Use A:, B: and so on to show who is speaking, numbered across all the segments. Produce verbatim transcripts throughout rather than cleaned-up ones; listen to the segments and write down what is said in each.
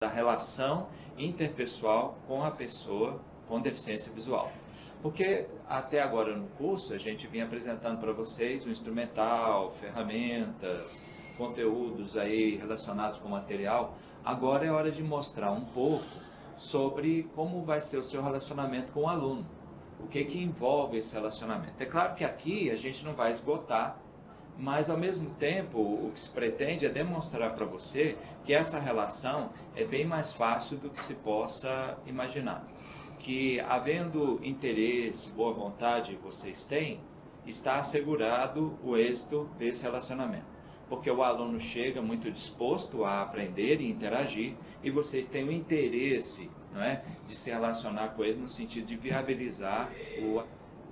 A: da relação interpessoal com a pessoa com deficiência visual. Porque até agora no curso a gente vinha apresentando para vocês o instrumental, ferramentas, conteúdos aí relacionados com o material. Agora é hora de mostrar um pouco sobre como vai ser o seu relacionamento com o aluno. O que que envolve esse relacionamento. É claro que aqui a gente não vai esgotar, mas ao mesmo tempo o que se pretende é demonstrar para você que essa relação é bem mais fácil do que se possa imaginar. Que havendo interesse, boa vontade vocês têm, está assegurado o êxito desse relacionamento. Porque o aluno chega muito disposto a aprender e interagir e vocês têm o interesse, não é, de se relacionar com ele no sentido de viabilizar o...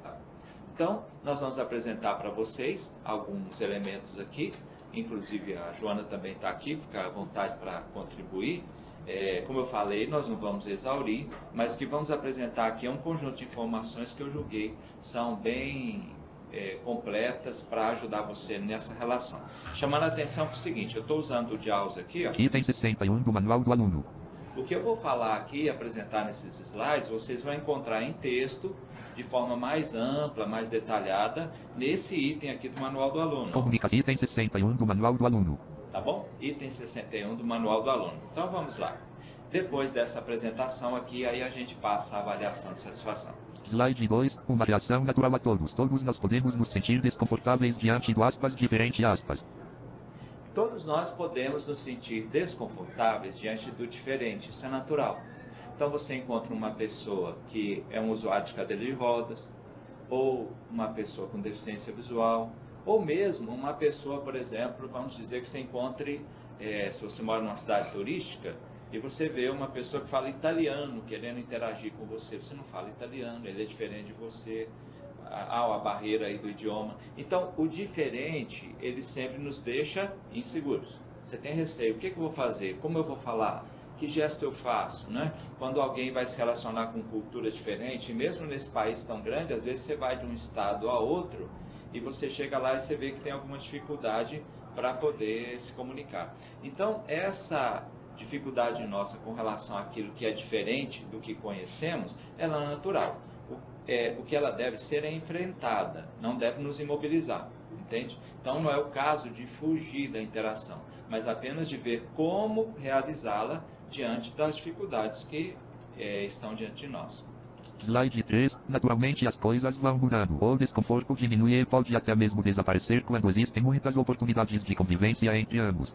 A: Então, nós vamos apresentar para vocês alguns elementos aqui, inclusive a Joana também está aqui, fica à vontade para contribuir. É, como eu falei, nós não vamos exaurir, mas o que vamos apresentar aqui é um conjunto de informações que eu julguei são bem é, completas para ajudar você nessa relação. Chamando a atenção para o seguinte, eu estou usando o JAWS aqui, ó.
B: Item sessenta e um do Manual do Aluno.
A: O que eu vou falar aqui e apresentar nesses slides, vocês vão encontrar em texto, de forma mais ampla, mais detalhada, nesse item aqui do Manual do Aluno.
B: Comunicação. Item sessenta e um do Manual do Aluno.
A: Tá bom? Item sessenta e um do Manual do Aluno. Então vamos lá. Depois dessa apresentação aqui, aí a gente passa a avaliação de satisfação.
B: Slide dois. Uma reação natural a todos. Todos nós podemos nos sentir desconfortáveis diante do aspas diferente aspas.
A: Todos nós podemos nos sentir desconfortáveis diante do diferente, isso é natural. Então você encontra uma pessoa que é um usuário de cadeira de rodas, ou uma pessoa com deficiência visual, ou mesmo uma pessoa, por exemplo, vamos dizer que você encontre, é, se você mora numa cidade turística, e você vê uma pessoa que fala italiano querendo interagir com você, você não fala italiano, ele é diferente de você, há a barreira aí do idioma. Então, o diferente, ele sempre nos deixa inseguros. Você tem receio, o que, que eu vou fazer? Como eu vou falar? Que gesto eu faço? Né? Quando alguém vai se relacionar com cultura diferente, mesmo nesse país tão grande, às vezes você vai de um estado a outro, e você chega lá e você vê que tem alguma dificuldade para poder se comunicar. Então, essa dificuldade nossa com relação àquilo que é diferente do que conhecemos, ela é natural. O, é, o que ela deve ser é enfrentada, não deve nos imobilizar, entende? Então, não é o caso de fugir da interação, mas apenas de ver como realizá-la diante das dificuldades que é, estão diante de nós.
B: Slide três. Naturalmente as coisas vão mudando. O desconforto diminui e pode até mesmo desaparecer quando existem muitas oportunidades de convivência entre ambos.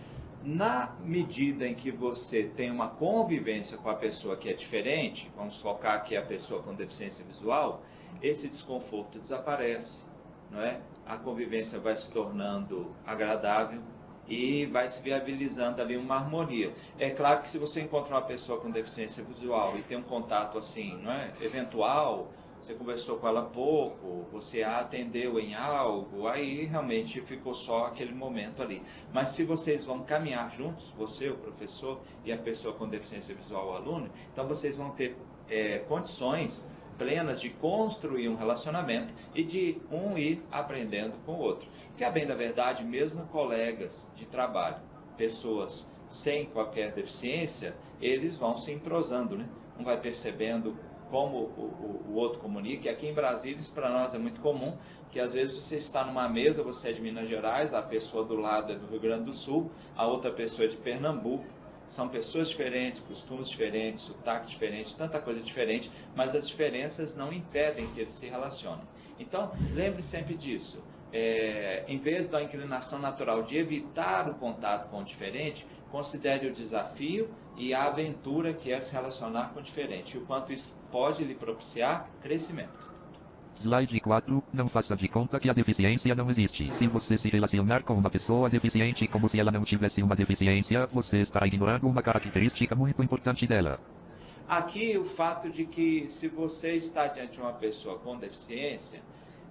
A: Na medida em que você tem uma convivência com a pessoa que é diferente, vamos focar aqui a pessoa com deficiência visual, esse desconforto desaparece, não é? A convivência vai se tornando agradável e vai se viabilizando ali uma harmonia. É claro que se você encontra uma pessoa com deficiência visual e tem um contato assim, não é, eventual, você conversou com ela pouco, você a atendeu em algo, aí realmente ficou só aquele momento ali. Mas se vocês vão caminhar juntos, você, o professor, e a pessoa com deficiência visual, o aluno, então vocês vão ter é, condições plenas de construir um relacionamento e de um ir aprendendo com o outro. Porque, a bem da verdade, mesmo colegas de trabalho, pessoas sem qualquer deficiência, eles vão se entrosando, né? Um vai percebendo como o, o, o outro comunica. E aqui em Brasília, isso para nós é muito comum, que às vezes você está numa mesa, você é de Minas Gerais, a pessoa do lado é do Rio Grande do Sul, a outra pessoa é de Pernambuco. São pessoas diferentes, costumes diferentes, sotaque diferente, tanta coisa diferente, mas as diferenças não impedem que eles se relacionem. Então, lembre sempre disso. É, em vez da inclinação natural de evitar o contato com o diferente, considere o desafio e a aventura que é se relacionar com o diferente, e o quanto isso pode lhe propiciar crescimento.
B: Slide quatro. Não faça de conta que a deficiência não existe. Se você se relacionar com uma pessoa deficiente como se ela não tivesse uma deficiência, você está ignorando uma característica muito importante dela.
A: Aqui o fato de que se você está diante de uma pessoa com deficiência,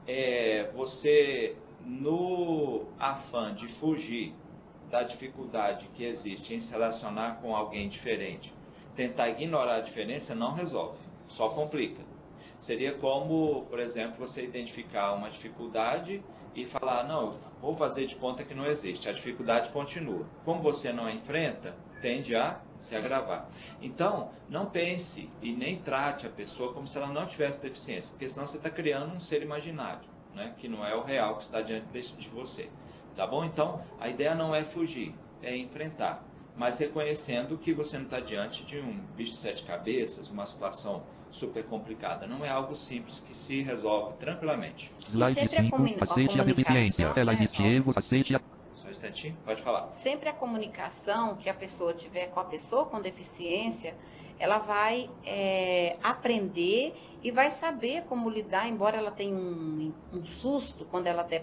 A: é, você, no afã de fugir da dificuldade que existe em se relacionar com alguém diferente, tentar ignorar a diferença não resolve, só complica. Seria como, por exemplo, você identificar uma dificuldade e falar, não, eu vou fazer de conta que não existe, a dificuldade continua. Como você não a enfrenta, tende a se agravar. Então, não pense e nem trate a pessoa como se ela não tivesse deficiência, porque senão você está criando um ser imaginário, né, que não é o real que está diante de você. Tá bom? Então, a ideia não é fugir, é enfrentar, mas reconhecendo que você não está diante de um bicho de sete cabeças, uma situação super complicada. Não é algo simples que se resolve tranquilamente.
B: Slide cinco. Aceite a deficiência. Ela existe, erros, aceite a...
A: Só um instantinho, pode falar.
C: Sempre a comunicação que a pessoa tiver com a pessoa com deficiência, ela vai é, aprender e vai saber como lidar, embora ela tenha um, um susto quando ela até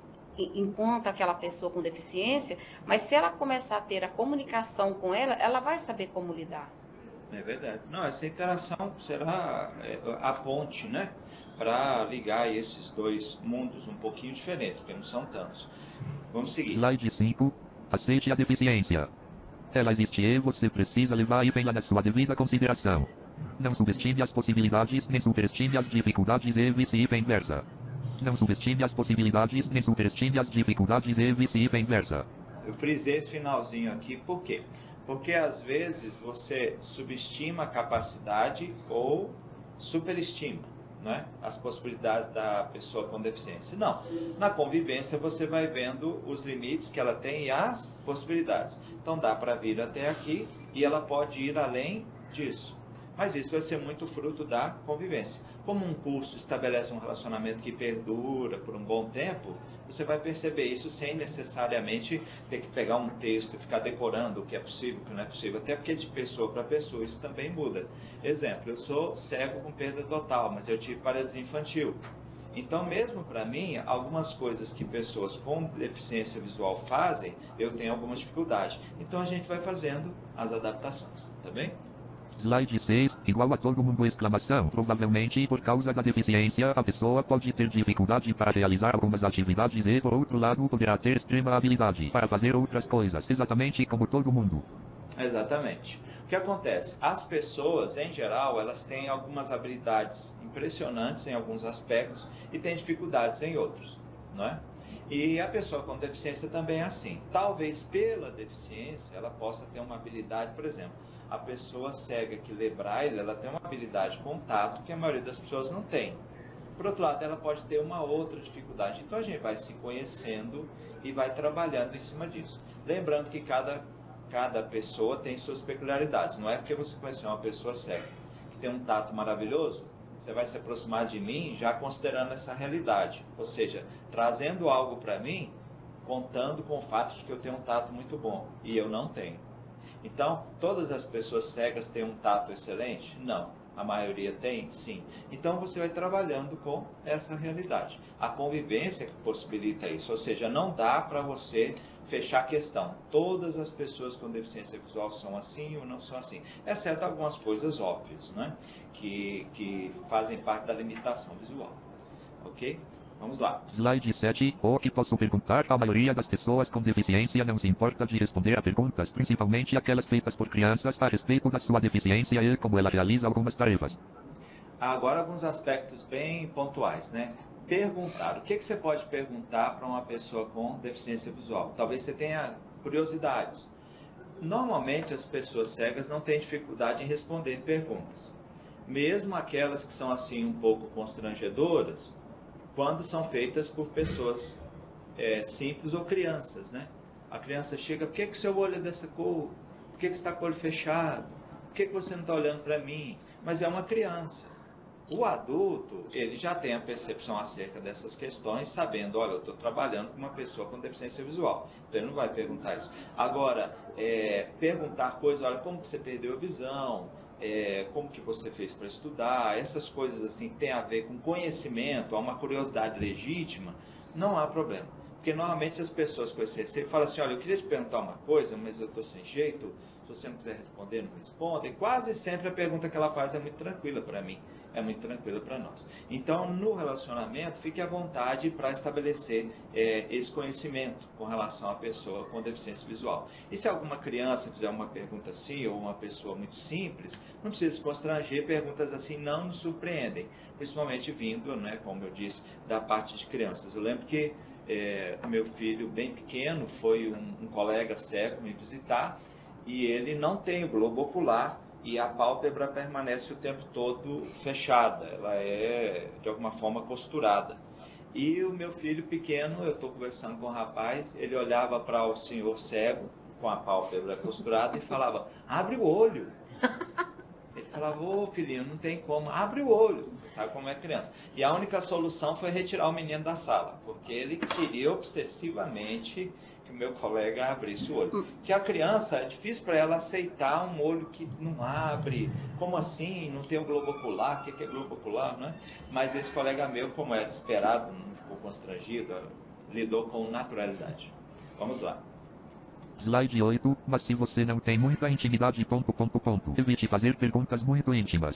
C: encontra aquela pessoa com deficiência, mas se ela começar a ter a comunicação com ela, ela vai saber como lidar.
A: É verdade. Não, essa interação será a ponte, né, para ligar esses dois mundos um pouquinho diferentes, porque não são tantos. Vamos seguir.
B: Slide cinco. Aceite a deficiência. Ela existe e você precisa levar ela na sua devida consideração. Não subestime as possibilidades, nem superestime as dificuldades e vice-versa. Não subestime as possibilidades, nem superestime as dificuldades e vice-versa.
A: Eu frisei esse finalzinho aqui, por quê? Porque às vezes você subestima a capacidade ou superestima, né, as possibilidades da pessoa com deficiência. Não, na convivência você vai vendo os limites que ela tem e as possibilidades. Então dá para vir até aqui e ela pode ir além disso. Mas isso vai ser muito fruto da convivência. Como um curso estabelece um relacionamento que perdura por um bom tempo, você vai perceber isso sem necessariamente ter que pegar um texto e ficar decorando o que é possível e o que não é possível. Até porque de pessoa para pessoa isso também muda. Exemplo, eu sou cego com perda total, mas eu tive paralisia infantil. Então, mesmo para mim, algumas coisas que pessoas com deficiência visual fazem, eu tenho alguma dificuldade. Então, a gente vai fazendo as adaptações, tá bem?
B: Slide seis. Igual a todo mundo, exclamação. Provavelmente, por causa da deficiência, a pessoa pode ter dificuldade para realizar algumas atividades e, por outro lado, poderá ter extrema habilidade para fazer outras coisas, exatamente como todo mundo.
A: Exatamente. O que acontece? As pessoas, em geral, elas têm algumas habilidades impressionantes em alguns aspectos e têm dificuldades em outros, não é? E a pessoa com deficiência também é assim. Talvez pela deficiência ela possa ter uma habilidade, por exemplo, a pessoa cega que lê braille, ela tem uma habilidade com tato que a maioria das pessoas não tem. Por outro lado, ela pode ter uma outra dificuldade. Então a gente vai se conhecendo e vai trabalhando em cima disso. Lembrando que cada, cada pessoa tem suas peculiaridades. Não é porque você conheceu uma pessoa cega que tem um tato maravilhoso, você vai se aproximar de mim já considerando essa realidade. Ou seja, trazendo algo para mim, contando com o fato de que eu tenho um tato muito bom e eu não tenho. Então, todas as pessoas cegas têm um tato excelente? Não. A maioria tem? Sim. Então, você vai trabalhando com essa realidade. A convivência que possibilita isso, ou seja, não dá para você fechar a questão. Todas as pessoas com deficiência visual são assim ou não são assim, exceto algumas coisas óbvias, né? que, que fazem parte da limitação visual. Ok? Vamos lá.
B: Slide sete. O que posso perguntar? A maioria das pessoas com deficiência não se importa de responder a perguntas, principalmente aquelas feitas por crianças, a respeito da sua deficiência e como ela realiza algumas tarefas.
A: Agora alguns aspectos bem pontuais, né? Perguntar. O que, que você pode perguntar para uma pessoa com deficiência visual? Talvez você tenha curiosidades. Normalmente as pessoas cegas não têm dificuldade em responder perguntas. Mesmo aquelas que são assim um pouco constrangedoras, quando são feitas por pessoas é, simples ou crianças, né? A criança chega, por que, que o seu olho é dessa cor? Por que, que você está com o olho fechado? Por que, que você não está olhando para mim? Mas é uma criança. O adulto, ele já tem a percepção acerca dessas questões, sabendo, olha, eu estou trabalhando com uma pessoa com deficiência visual. Então ele não vai perguntar isso. Agora, é, perguntar coisas, olha, como que você perdeu a visão? É, como que você fez para estudar, essas coisas assim que tem a ver com conhecimento, uma curiosidade legítima, não há problema. Porque normalmente as pessoas com esse receio falam assim, olha, eu queria te perguntar uma coisa, mas eu estou sem jeito, se você não quiser responder, não responda. E quase sempre a pergunta que ela faz é muito tranquila para mim, é muito tranquila para nós. Então, no relacionamento, fique à vontade para estabelecer é, esse conhecimento com relação à pessoa com deficiência visual. E se alguma criança fizer uma pergunta assim, ou uma pessoa muito simples, não precisa se constranger, perguntas assim não nos surpreendem, principalmente vindo, né, como eu disse, da parte de crianças. Eu lembro que é, meu filho bem pequeno foi um, um colega cego me visitar, e ele não tem o globo ocular e a pálpebra permanece o tempo todo fechada, ela é de alguma forma costurada. E o meu filho pequeno, eu estou conversando com o rapaz, ele olhava para o senhor cego, com a pálpebra costurada, e falava, abre o olho. Ele falava, ô filhinho, não tem como, abre o olho, sabe como é criança. E a única solução foi retirar o menino da sala, porque ele queria obsessivamente que o meu colega abrisse o olho. Porque a criança, é difícil para ela aceitar um olho que não abre, como assim, não tem o globo ocular, o que é globo ocular, não é? Mas esse colega meu, como era esperado, não ficou constrangido, lidou com naturalidade. Vamos lá.
B: Slide oito, mas se você não tem muita intimidade, ponto, ponto, ponto. Evite fazer perguntas muito íntimas.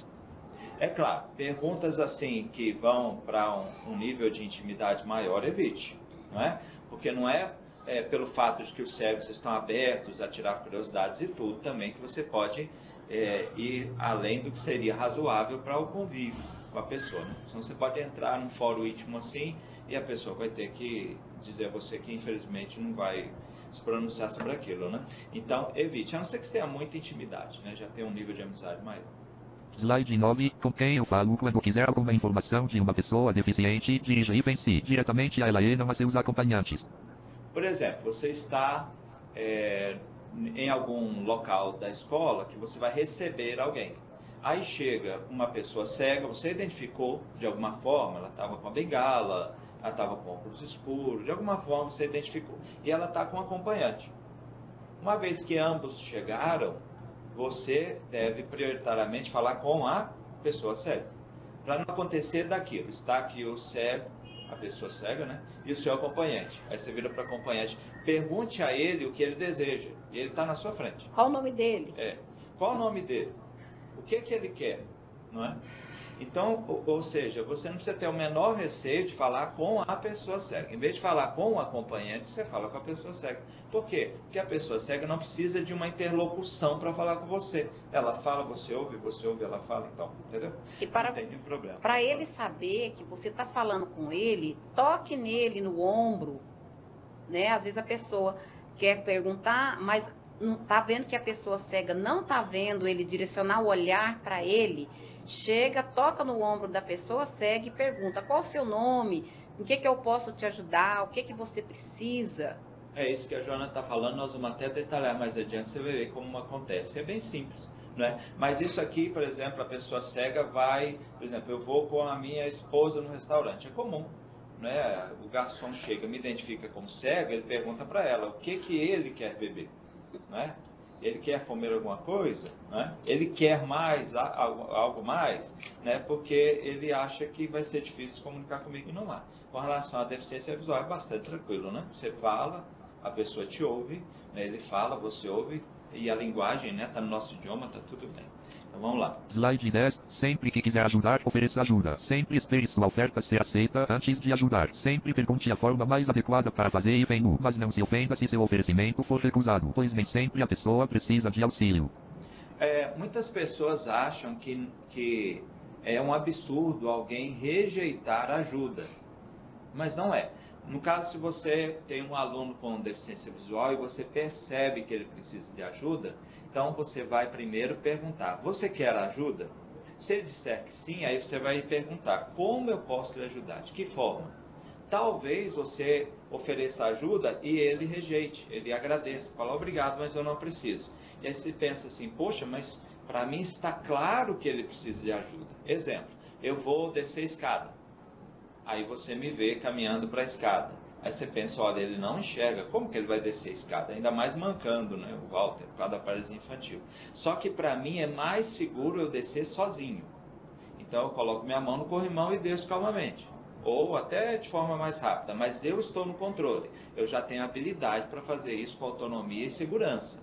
A: É claro, perguntas assim que vão para um, um nível de intimidade maior, evite, não é? Porque não é, é pelo fato de que os cegos estão abertos a tirar curiosidades e tudo, também que você pode é, ir além do que seria razoável para o convívio com a pessoa, né? Senão você pode entrar num fórum íntimo assim e a pessoa vai ter que dizer a você que infelizmente não vai se pronunciar sobre aquilo, né? Então, evite, a não ser que você tenha muita intimidade, né? Já tem um nível de amizade maior.
B: Slide nove, com quem eu falo quando quiser alguma informação de uma pessoa deficiente, dirija e pense diretamente a ela e não a seus acompanhantes.
A: Por exemplo, você está é, em algum local da escola que você vai receber alguém. Aí chega uma pessoa cega, você identificou de alguma forma, ela estava com a bengala, ela estava com óculos escuros, de alguma forma você identificou. E ela está com um acompanhante. Uma vez que ambos chegaram, você deve prioritariamente falar com a pessoa cega. Para não acontecer daquilo, está aqui o cego, a pessoa cega, né? E o seu acompanhante. Aí você vira para o acompanhante, pergunte a ele o que ele deseja. E ele está na sua frente.
C: Qual o nome dele?
A: É. Qual o nome dele? O que que ele quer? Não é? Então, ou, ou seja, você não precisa ter o menor receio de falar com a pessoa cega. Em vez de falar com o acompanhante, você fala com a pessoa cega. Por quê? Porque a pessoa cega não precisa de uma interlocução para falar com você. Ela fala, você ouve, você ouve, ela fala, então, entendeu?
C: E para,
A: não tem nenhum problema.
C: Para ele saber que você está falando com ele, toque nele no ombro, né? Às vezes a pessoa quer perguntar, mas não está vendo que a pessoa cega não está vendo ele direcionar o olhar para ele. Chega, toca no ombro da pessoa cega e pergunta, qual o seu nome? Em que, que eu posso te ajudar? O que, que você precisa?
A: É isso que a Joana está falando, nós vamos até detalhar mais adiante, você vai ver como acontece. É bem simples, né? Mas isso aqui, por exemplo, a pessoa cega vai, por exemplo, eu vou com a minha esposa no restaurante, é comum, né? O garçom chega, me identifica como cega, ele pergunta para ela o que, que ele quer beber, né? Ele quer comer alguma coisa, né? Ele quer mais, algo, algo mais, né? Porque ele acha que vai ser difícil comunicar comigo e não há. Com relação à deficiência visual é bastante tranquilo, né? Você fala, a pessoa te ouve, né? Ele fala, você ouve, e a linguagem, né? Tá no nosso idioma, tá tudo bem. Então vamos lá.
B: Slide dez. Sempre que quiser ajudar, ofereça ajuda. Sempre espere sua oferta ser aceita antes de ajudar. Sempre pergunte a forma mais adequada para fazer e venha, mas não se ofenda se seu oferecimento for recusado, pois nem sempre a pessoa precisa de auxílio.
A: É, muitas pessoas acham que, que é um absurdo alguém rejeitar ajuda, mas não é. No caso, se você tem um aluno com deficiência visual e você percebe que ele precisa de ajuda, então você vai primeiro perguntar, você quer ajuda? Se ele disser que sim, aí você vai perguntar, como eu posso lhe ajudar? De que forma? Talvez você ofereça ajuda e ele rejeite, ele agradeça, fala obrigado, mas eu não preciso. E aí você pensa assim, poxa, mas para mim está claro que ele precisa de ajuda. Exemplo, eu vou descer a escada. Aí você me vê caminhando para a escada. Aí você pensa, olha, ele não enxerga, como que ele vai descer a escada? Ainda mais mancando, né, o Walter, por causa da paralisia infantil. Só que para mim é mais seguro eu descer sozinho. Então eu coloco minha mão no corrimão e desço calmamente. Ou até de forma mais rápida, mas eu estou no controle. Eu já tenho habilidade para fazer isso com autonomia e segurança.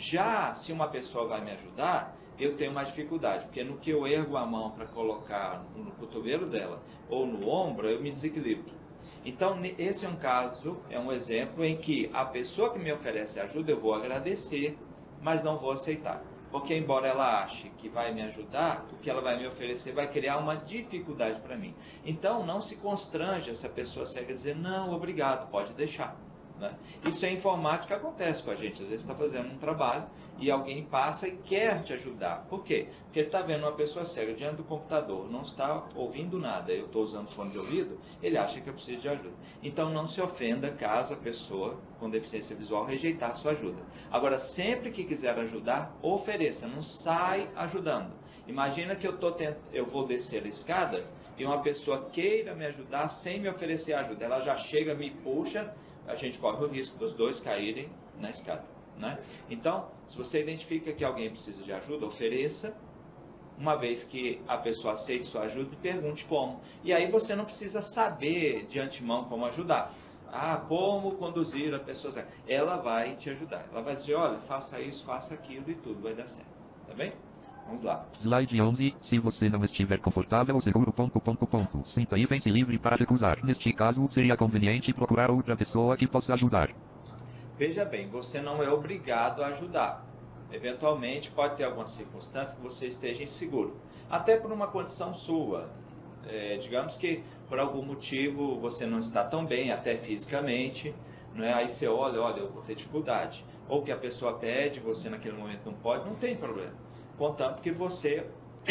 A: Já se uma pessoa vai me ajudar, eu tenho uma dificuldade, porque no que eu ergo a mão para colocar no cotovelo dela ou no ombro, eu me desequilibro. Então, esse é um caso, é um exemplo em que a pessoa que me oferece ajuda, eu vou agradecer, mas não vou aceitar. Porque, embora ela ache que vai me ajudar, o que ela vai me oferecer vai criar uma dificuldade para mim. Então, não se constrange essa pessoa cega dizer, não, obrigado, pode deixar. Né? Isso é informática, acontece com a gente. Às vezes está fazendo um trabalho e alguém passa e quer te ajudar. Por quê? Porque ele está vendo uma pessoa cega diante do computador, não está ouvindo nada, eu estou usando fone de ouvido, ele acha que eu preciso de ajuda. Então não se ofenda caso a pessoa com deficiência visual rejeitar a sua ajuda. Agora, sempre que quiser ajudar, ofereça, não sai ajudando. Imagina que eu, tô tent... eu vou descer a escada e uma pessoa queira me ajudar sem me oferecer ajuda. Ela já chega, me puxa, a gente corre o risco dos dois caírem na escada. Né? Então, se você identifica que alguém precisa de ajuda, ofereça, uma vez que a pessoa aceite sua ajuda, e pergunte como. E aí você não precisa saber de antemão como ajudar. Ah, como conduzir a pessoa? Ela vai te ajudar. Ela vai dizer, olha, faça isso, faça aquilo e tudo vai dar certo. Tá bem? Vamos lá.
B: Slide onze. Se você não estiver confortável ou seguro... Ponto, ponto, ponto. Sinta e pense livre para recusar. Neste caso, seria conveniente procurar outra pessoa que possa ajudar.
A: Veja bem, você não é obrigado a ajudar. Eventualmente, pode ter alguma circunstância que você esteja inseguro. Até por uma condição sua. É, digamos que, por algum motivo, você não está tão bem, até fisicamente. Não é? Aí você olha, olha, eu vou ter dificuldade. Ou que a pessoa pede, você naquele momento não pode, não tem problema. Contanto que você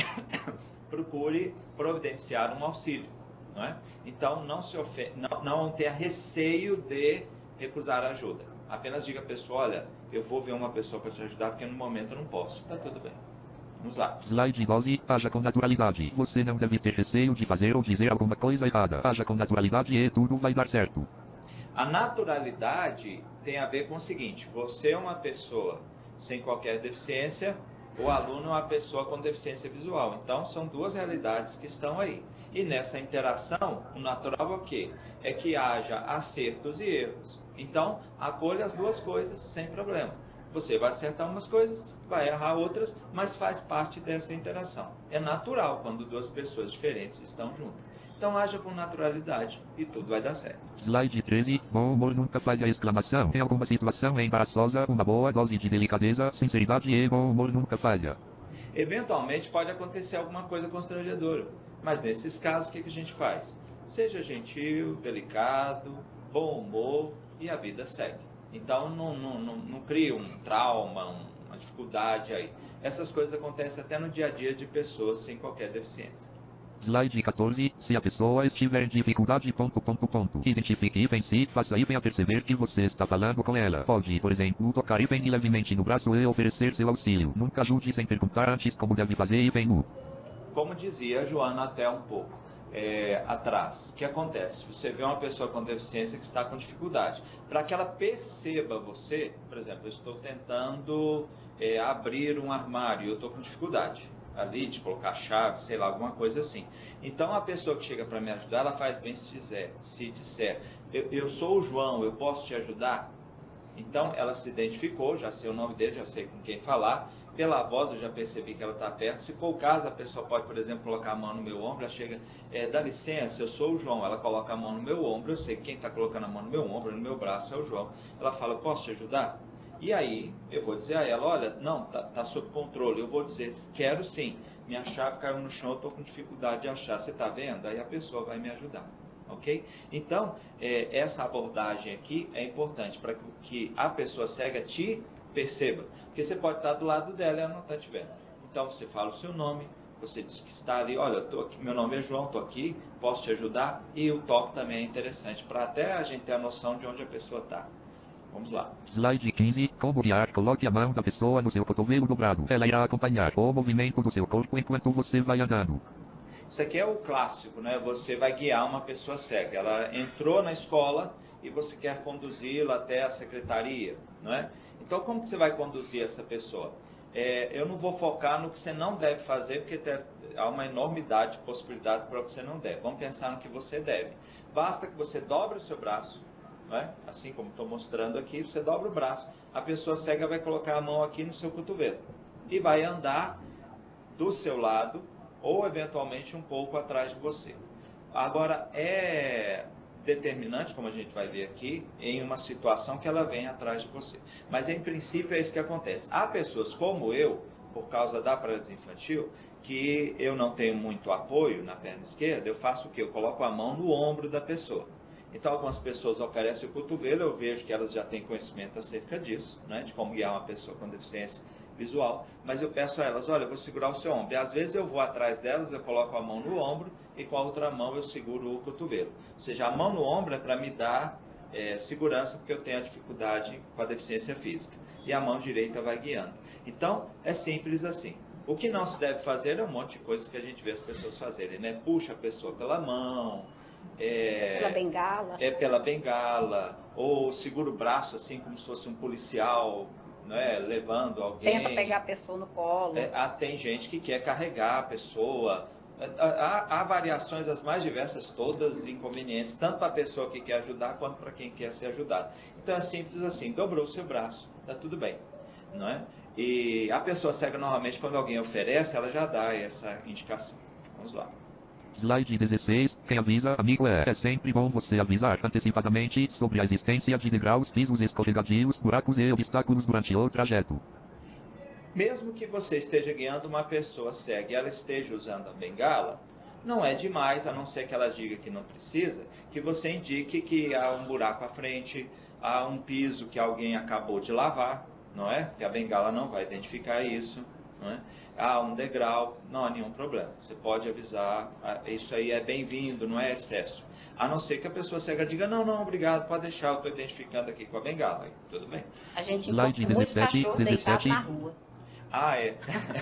A: procure providenciar um auxílio. Não é? Então, não, se ofe... não, não tenha receio de recusar ajuda. Apenas diga à pessoa, olha, eu vou ver uma pessoa para te ajudar, porque no momento eu não posso. Está tudo bem. Vamos lá.
B: Slide doze. Haja com naturalidade. Você não deve ter receio de fazer ou dizer alguma coisa errada. Haja com naturalidade e tudo vai dar certo.
A: A naturalidade tem a ver com o seguinte, você é uma pessoa sem qualquer deficiência, o aluno é uma pessoa com deficiência visual. Então, são duas realidades que estão aí. E nessa interação, o natural é o quê? É que haja acertos e erros. Então, acolha as duas coisas sem problema. Você vai acertar umas coisas, vai errar outras, mas faz parte dessa interação. É natural quando duas pessoas diferentes estão juntas. Então, haja com naturalidade e tudo vai dar certo.
B: Slide treze. Bom humor nunca falha! Exclamação. Em alguma situação embaraçosa, uma boa dose de delicadeza, sinceridade e bom humor nunca falha.
A: Eventualmente pode acontecer alguma coisa constrangedora, mas nesses casos o que a gente faz? Seja gentil, delicado, bom humor e a vida segue. Então não, não, não, não cria um trauma, uma dificuldade aí. Essas coisas acontecem até no dia a dia de pessoas sem qualquer deficiência.
B: Slide quatorze. Se a pessoa estiver em dificuldade... Ponto, ponto, ponto. Identifique e pense, faça e venha perceber que você está falando com ela. Pode, por exemplo, tocar e bem levemente no braço e oferecer seu auxílio. Nunca ajude sem perguntar antes como deve fazer e bem.
A: Como dizia a Joana até um pouco é, atrás, o que acontece? Você vê uma pessoa com deficiência que está com dificuldade. Para que ela perceba você, por exemplo, eu estou tentando é, abrir um armário e eu estou com dificuldade ali de colocar chave, sei lá, alguma coisa assim. Então, a pessoa que chega para me ajudar, ela faz bem se disser, se disser eu, eu sou o João, eu posso te ajudar? Então, ela se identificou, já sei o nome dele, já sei com quem falar. Pela voz, eu já percebi que ela está perto. Se for o caso, a pessoa pode, por exemplo, colocar a mão no meu ombro, ela chega, é, dá licença, eu sou o João. Ela coloca a mão no meu ombro, eu sei que quem está colocando a mão no meu ombro, no meu braço, é o João. Ela fala, posso te ajudar? E aí, eu vou dizer a ela, olha, não, tá, tá sob controle. Eu vou dizer, quero sim. Minha chave caiu no chão, eu estou com dificuldade de achar. Você está vendo? Aí a pessoa vai me ajudar. Ok? Então, é, essa abordagem aqui é importante para que a pessoa cega te perceba. Porque você pode estar do lado dela e ela não está te vendo. Então, você fala o seu nome, você diz que está ali, olha, eu tô aqui, meu nome é João, estou aqui, posso te ajudar? E o toque também é interessante, para até a gente ter a noção de onde a pessoa está. Vamos lá.
B: Slide quinze. Como guiar? Coloque a mão da pessoa no seu cotovelo dobrado. Ela irá acompanhar o movimento do seu corpo enquanto você vai andando.
A: Isso aqui é o clássico, né? Você vai guiar uma pessoa cega. Ela entrou na escola e você quer conduzi-la até a secretaria, não é? Então, como que você vai conduzir essa pessoa? É, eu não vou focar no que você não deve fazer, porque tem, há uma enormidade de possibilidades para o que você não deve. Vamos pensar no que você deve. Basta que você dobre o seu braço, não é? Assim como estou mostrando aqui, você dobra o braço. A pessoa cega vai colocar a mão aqui no seu cotovelo e vai andar do seu lado ou eventualmente um pouco atrás de você. Agora, é determinante, como a gente vai ver aqui, em uma situação que ela vem atrás de você. Mas, em princípio, é isso que acontece. Há pessoas como eu, por causa da paralisia infantil, que eu não tenho muito apoio na perna esquerda, eu faço o quê? Eu coloco a mão no ombro da pessoa. Então, algumas pessoas oferecem o cotovelo, eu vejo que elas já têm conhecimento acerca disso, né, de como guiar uma pessoa com deficiência visual, mas eu peço a elas, olha, eu vou segurar o seu ombro. E às vezes eu vou atrás delas, eu coloco a mão no ombro e com a outra mão eu seguro o cotovelo. Ou seja, a mão no ombro é para me dar é, segurança, porque eu tenho a dificuldade com a deficiência física. E a mão direita vai guiando. Então, é simples assim. O que não se deve fazer é um monte de coisas que a gente vê as pessoas fazerem, né? Puxa a pessoa pela mão, é,
C: pela bengala.
A: É pela bengala, ou segura o braço assim como se fosse um policial, né, levando alguém.
C: Tenta pegar a pessoa no colo.
A: É, ah, tem gente que quer carregar a pessoa. Há, há variações as mais diversas, todas inconvenientes, tanto para a pessoa que quer ajudar, quanto para quem quer ser ajudado. Então é simples assim, dobrou o seu braço, está tudo bem. Não é? E a pessoa cega, normalmente, quando alguém oferece, ela já dá essa indicação. Vamos lá.
B: Slide dezesseis. Quem avisa, amigo é. É sempre bom você avisar antecipadamente sobre a existência de degraus, pisos escorregadios, buracos e obstáculos durante o trajeto.
A: Mesmo que você esteja guiando uma pessoa cega e ela esteja usando a bengala, não é demais, a não ser que ela diga que não precisa, que você indique que há um buraco à frente, há um piso que alguém acabou de lavar, não é? Que a bengala não vai identificar isso, não é? Há um degrau, não há nenhum problema. Você pode avisar, isso aí é bem-vindo, não é excesso. A não ser que a pessoa cega diga, não, não, obrigado, pode deixar, eu estou identificando aqui com a bengala. Aí, tudo bem.
C: A gente encontra muito cachorro deitado na rua.
A: Ah, é.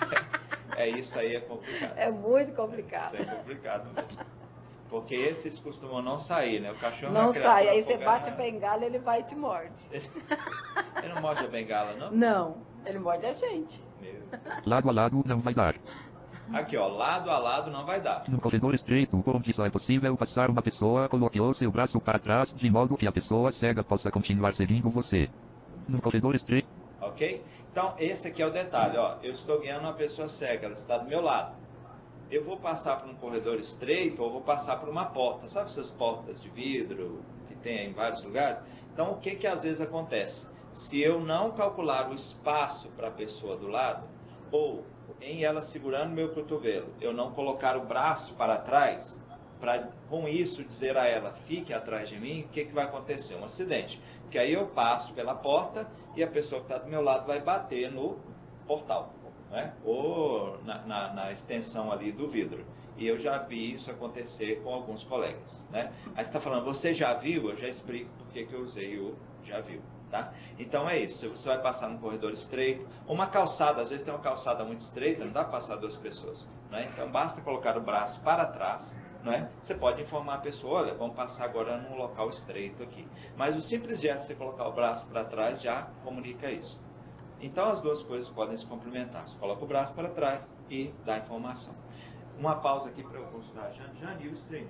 A: É, isso aí é complicado.
C: É muito complicado.
A: Isso é complicado mesmo. Porque esses costumam não sair, né? O cachorro
C: não
A: é
C: sai, aí você bate a bengala e ele vai e te morde.
A: Ele não morde a bengala, não?
C: Não, ele morde a gente.
A: Meu.
B: Lado a lado não vai dar.
A: Aqui, ó, lado a lado não vai dar.
B: No corredor estreito, onde só é possível passar uma pessoa, coloque o seu braço para trás, de modo que a pessoa cega possa continuar seguindo você. No corredor estreito.
A: Ok? Então, esse aqui é o detalhe, ó. Eu estou guiando uma pessoa cega, ela está do meu lado. Eu vou passar por um corredor estreito ou vou passar por uma porta. Sabe essas portas de vidro que tem em vários lugares? Então, o que que às vezes acontece? Se eu não calcular o espaço para a pessoa do lado, ou em ela segurando meu cotovelo, eu não colocar o braço para trás, para com isso dizer a ela, fique atrás de mim, o que que vai acontecer? Um acidente. Porque aí eu passo pela porta e a pessoa que está do meu lado vai bater no portal, né? Ou na, na, na extensão ali do vidro. E eu já vi isso acontecer com alguns colegas, né? Aí você está falando, você já viu? Eu já explico por que que eu usei o já viu, tá? Então é isso, você vai passar num corredor estreito, uma calçada, às vezes tem uma calçada muito estreita, não dá para passar duas pessoas, né? Então basta colocar o braço para trás, não é? Você pode informar a pessoa, olha, vamos passar agora num local estreito aqui. Mas o simples gesto de você colocar o braço para trás já comunica isso. Então as duas coisas podem se complementar. Você coloca o braço para trás e dá a informação. Uma pausa aqui para eu consultar a Jane. Jane, e o streaming?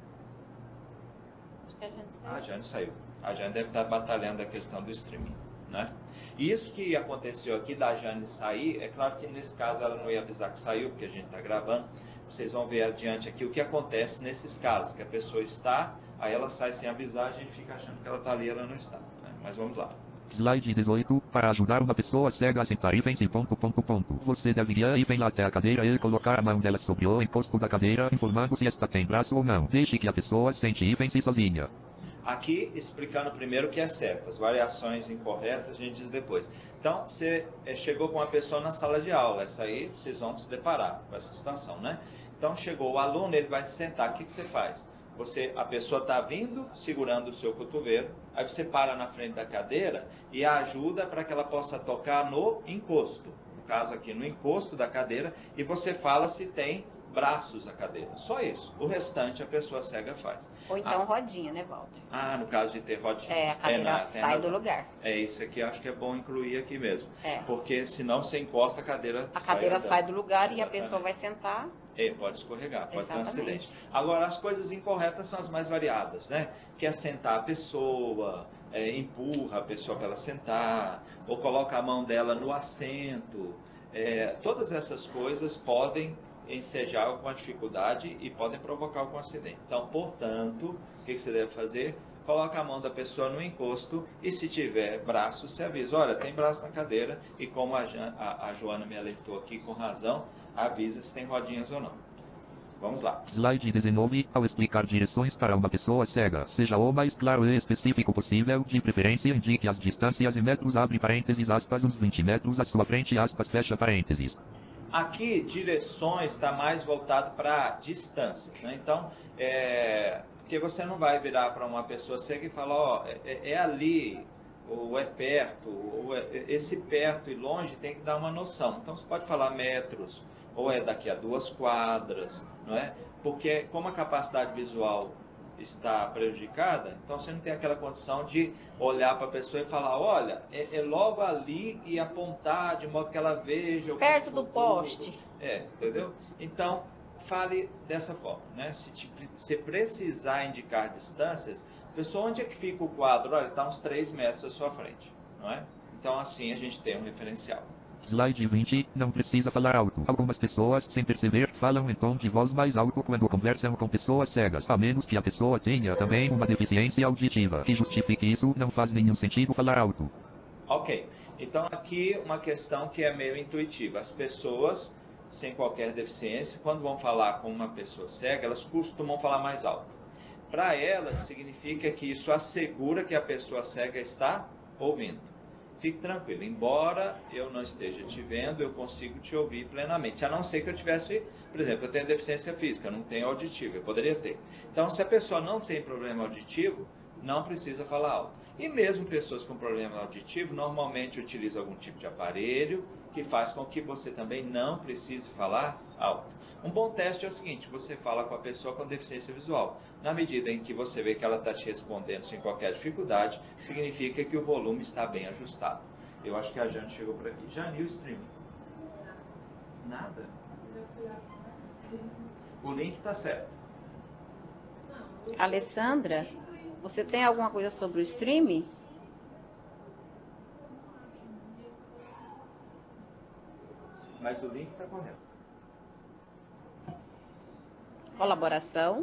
C: Acho que a Jane saiu.
A: Ah, a Jane saiu. A Jane deve estar batalhando a questão do streaming, né? E isso que aconteceu aqui da Jane sair, é claro que nesse caso ela não ia avisar que saiu, porque a gente está gravando. Vocês vão ver adiante aqui o que acontece nesses casos, que a pessoa está, aí ela sai sem avisar, a gente fica achando que ela está ali, ela não está, né? Mas vamos lá.
B: Slide dezoito. Para ajudar uma pessoa cega a sentar e vence ponto, ponto, ponto. Você deveria ir bem até a cadeira e colocar a mão dela sobre o encosto da cadeira, informando se esta tem braço ou não. Deixe que a pessoa sente e vence sozinha.
A: Aqui, explicando primeiro o que é certo, as variações incorretas a gente diz depois. Então, você chegou com uma pessoa na sala de aula, essa aí vocês vão se deparar com essa situação, né? Então, chegou o aluno, ele vai se sentar, o que que você faz? Você, a pessoa está vindo, segurando o seu cotovelo, aí você para na frente da cadeira e a ajuda para que ela possa tocar no encosto, no caso aqui, no encosto da cadeira, e você fala se tem braços a cadeira, só isso. O restante a pessoa cega faz.
C: Ou então
A: ah,
C: rodinha, né, Walter?
A: Ah, no caso de ter rodinhas.
C: É, a cadeira
A: é, na,
C: sai
A: razão.
C: do lugar.
A: É isso aqui, acho que é bom incluir aqui mesmo.
C: É.
A: Porque senão você encosta a cadeira.
C: A cadeira
A: sai,
C: sai do lugar e a
A: Exatamente.
C: pessoa vai sentar.
A: É, pode escorregar, pode
C: Exatamente.
A: ter um acidente. Agora, as coisas incorretas são as mais variadas, né? Que é sentar a pessoa, é, empurra a pessoa para ela sentar, ou coloca a mão dela no assento. É, todas essas coisas podem ensejar alguma dificuldade e podem provocar algum acidente. Então, portanto, o que você deve fazer? Coloca a mão da pessoa no encosto e se tiver braço, você avisa, olha, tem braço na cadeira, e como a, a, a Joana me alertou aqui com razão, avisa se tem rodinhas ou não. Vamos lá.
B: Slide dezenove. Ao explicar direções para uma pessoa cega, seja o mais claro e específico possível, de preferência indique as distâncias em metros, abre parênteses, aspas, uns vinte metros à sua frente, aspas, fecha parênteses.
A: Aqui, direções está mais voltado para distâncias, né? Então, é... porque você não vai virar para uma pessoa cega e falar, ó, é, é ali, ou é perto, ou é... esse perto e longe tem que dar uma noção. Então, você pode falar metros, ou é daqui a duas quadras, não é? Porque como a capacidade visual está prejudicada, então você não tem aquela condição de olhar para a pessoa e falar, olha, é, é logo ali e apontar de modo que ela veja.
C: Perto do poste.
A: É, entendeu? Então, fale dessa forma, né? Se você precisar indicar distâncias, pessoal, onde é que fica o quadro? Olha, está uns três metros à sua frente, não é? Então, assim a gente tem um referencial.
B: Slide vinte. Não precisa falar alto. Algumas pessoas, sem perceber, falam em tom de voz mais alto quando conversam com pessoas cegas, a menos que a pessoa tenha também uma deficiência auditiva que justifique isso, não faz nenhum sentido falar alto.
A: Ok. Então, aqui uma questão que é meio intuitiva. As pessoas sem qualquer deficiência, quando vão falar com uma pessoa cega, elas costumam falar mais alto. Para elas, significa que isso assegura que a pessoa cega está ouvindo. Fique tranquilo, embora eu não esteja te vendo, eu consigo te ouvir plenamente. A não ser que eu tivesse, por exemplo, eu tenho deficiência física, não tenho auditivo, eu poderia ter. Então, se a pessoa não tem problema auditivo, não precisa falar alto. E mesmo pessoas com problema auditivo, normalmente utilizam algum tipo de aparelho, que faz com que você também não precise falar alto. Um bom teste é o seguinte, você fala com a pessoa com deficiência visual. Na medida em que você vê que ela está te respondendo sem qualquer dificuldade, significa que o volume está bem ajustado. Eu acho que a Jane chegou por aqui. Jane, e o streaming? Nada? O link está certo.
C: Alessandra, você tem alguma coisa sobre o streaming?
A: Mas o link está correto.
C: Colaboração.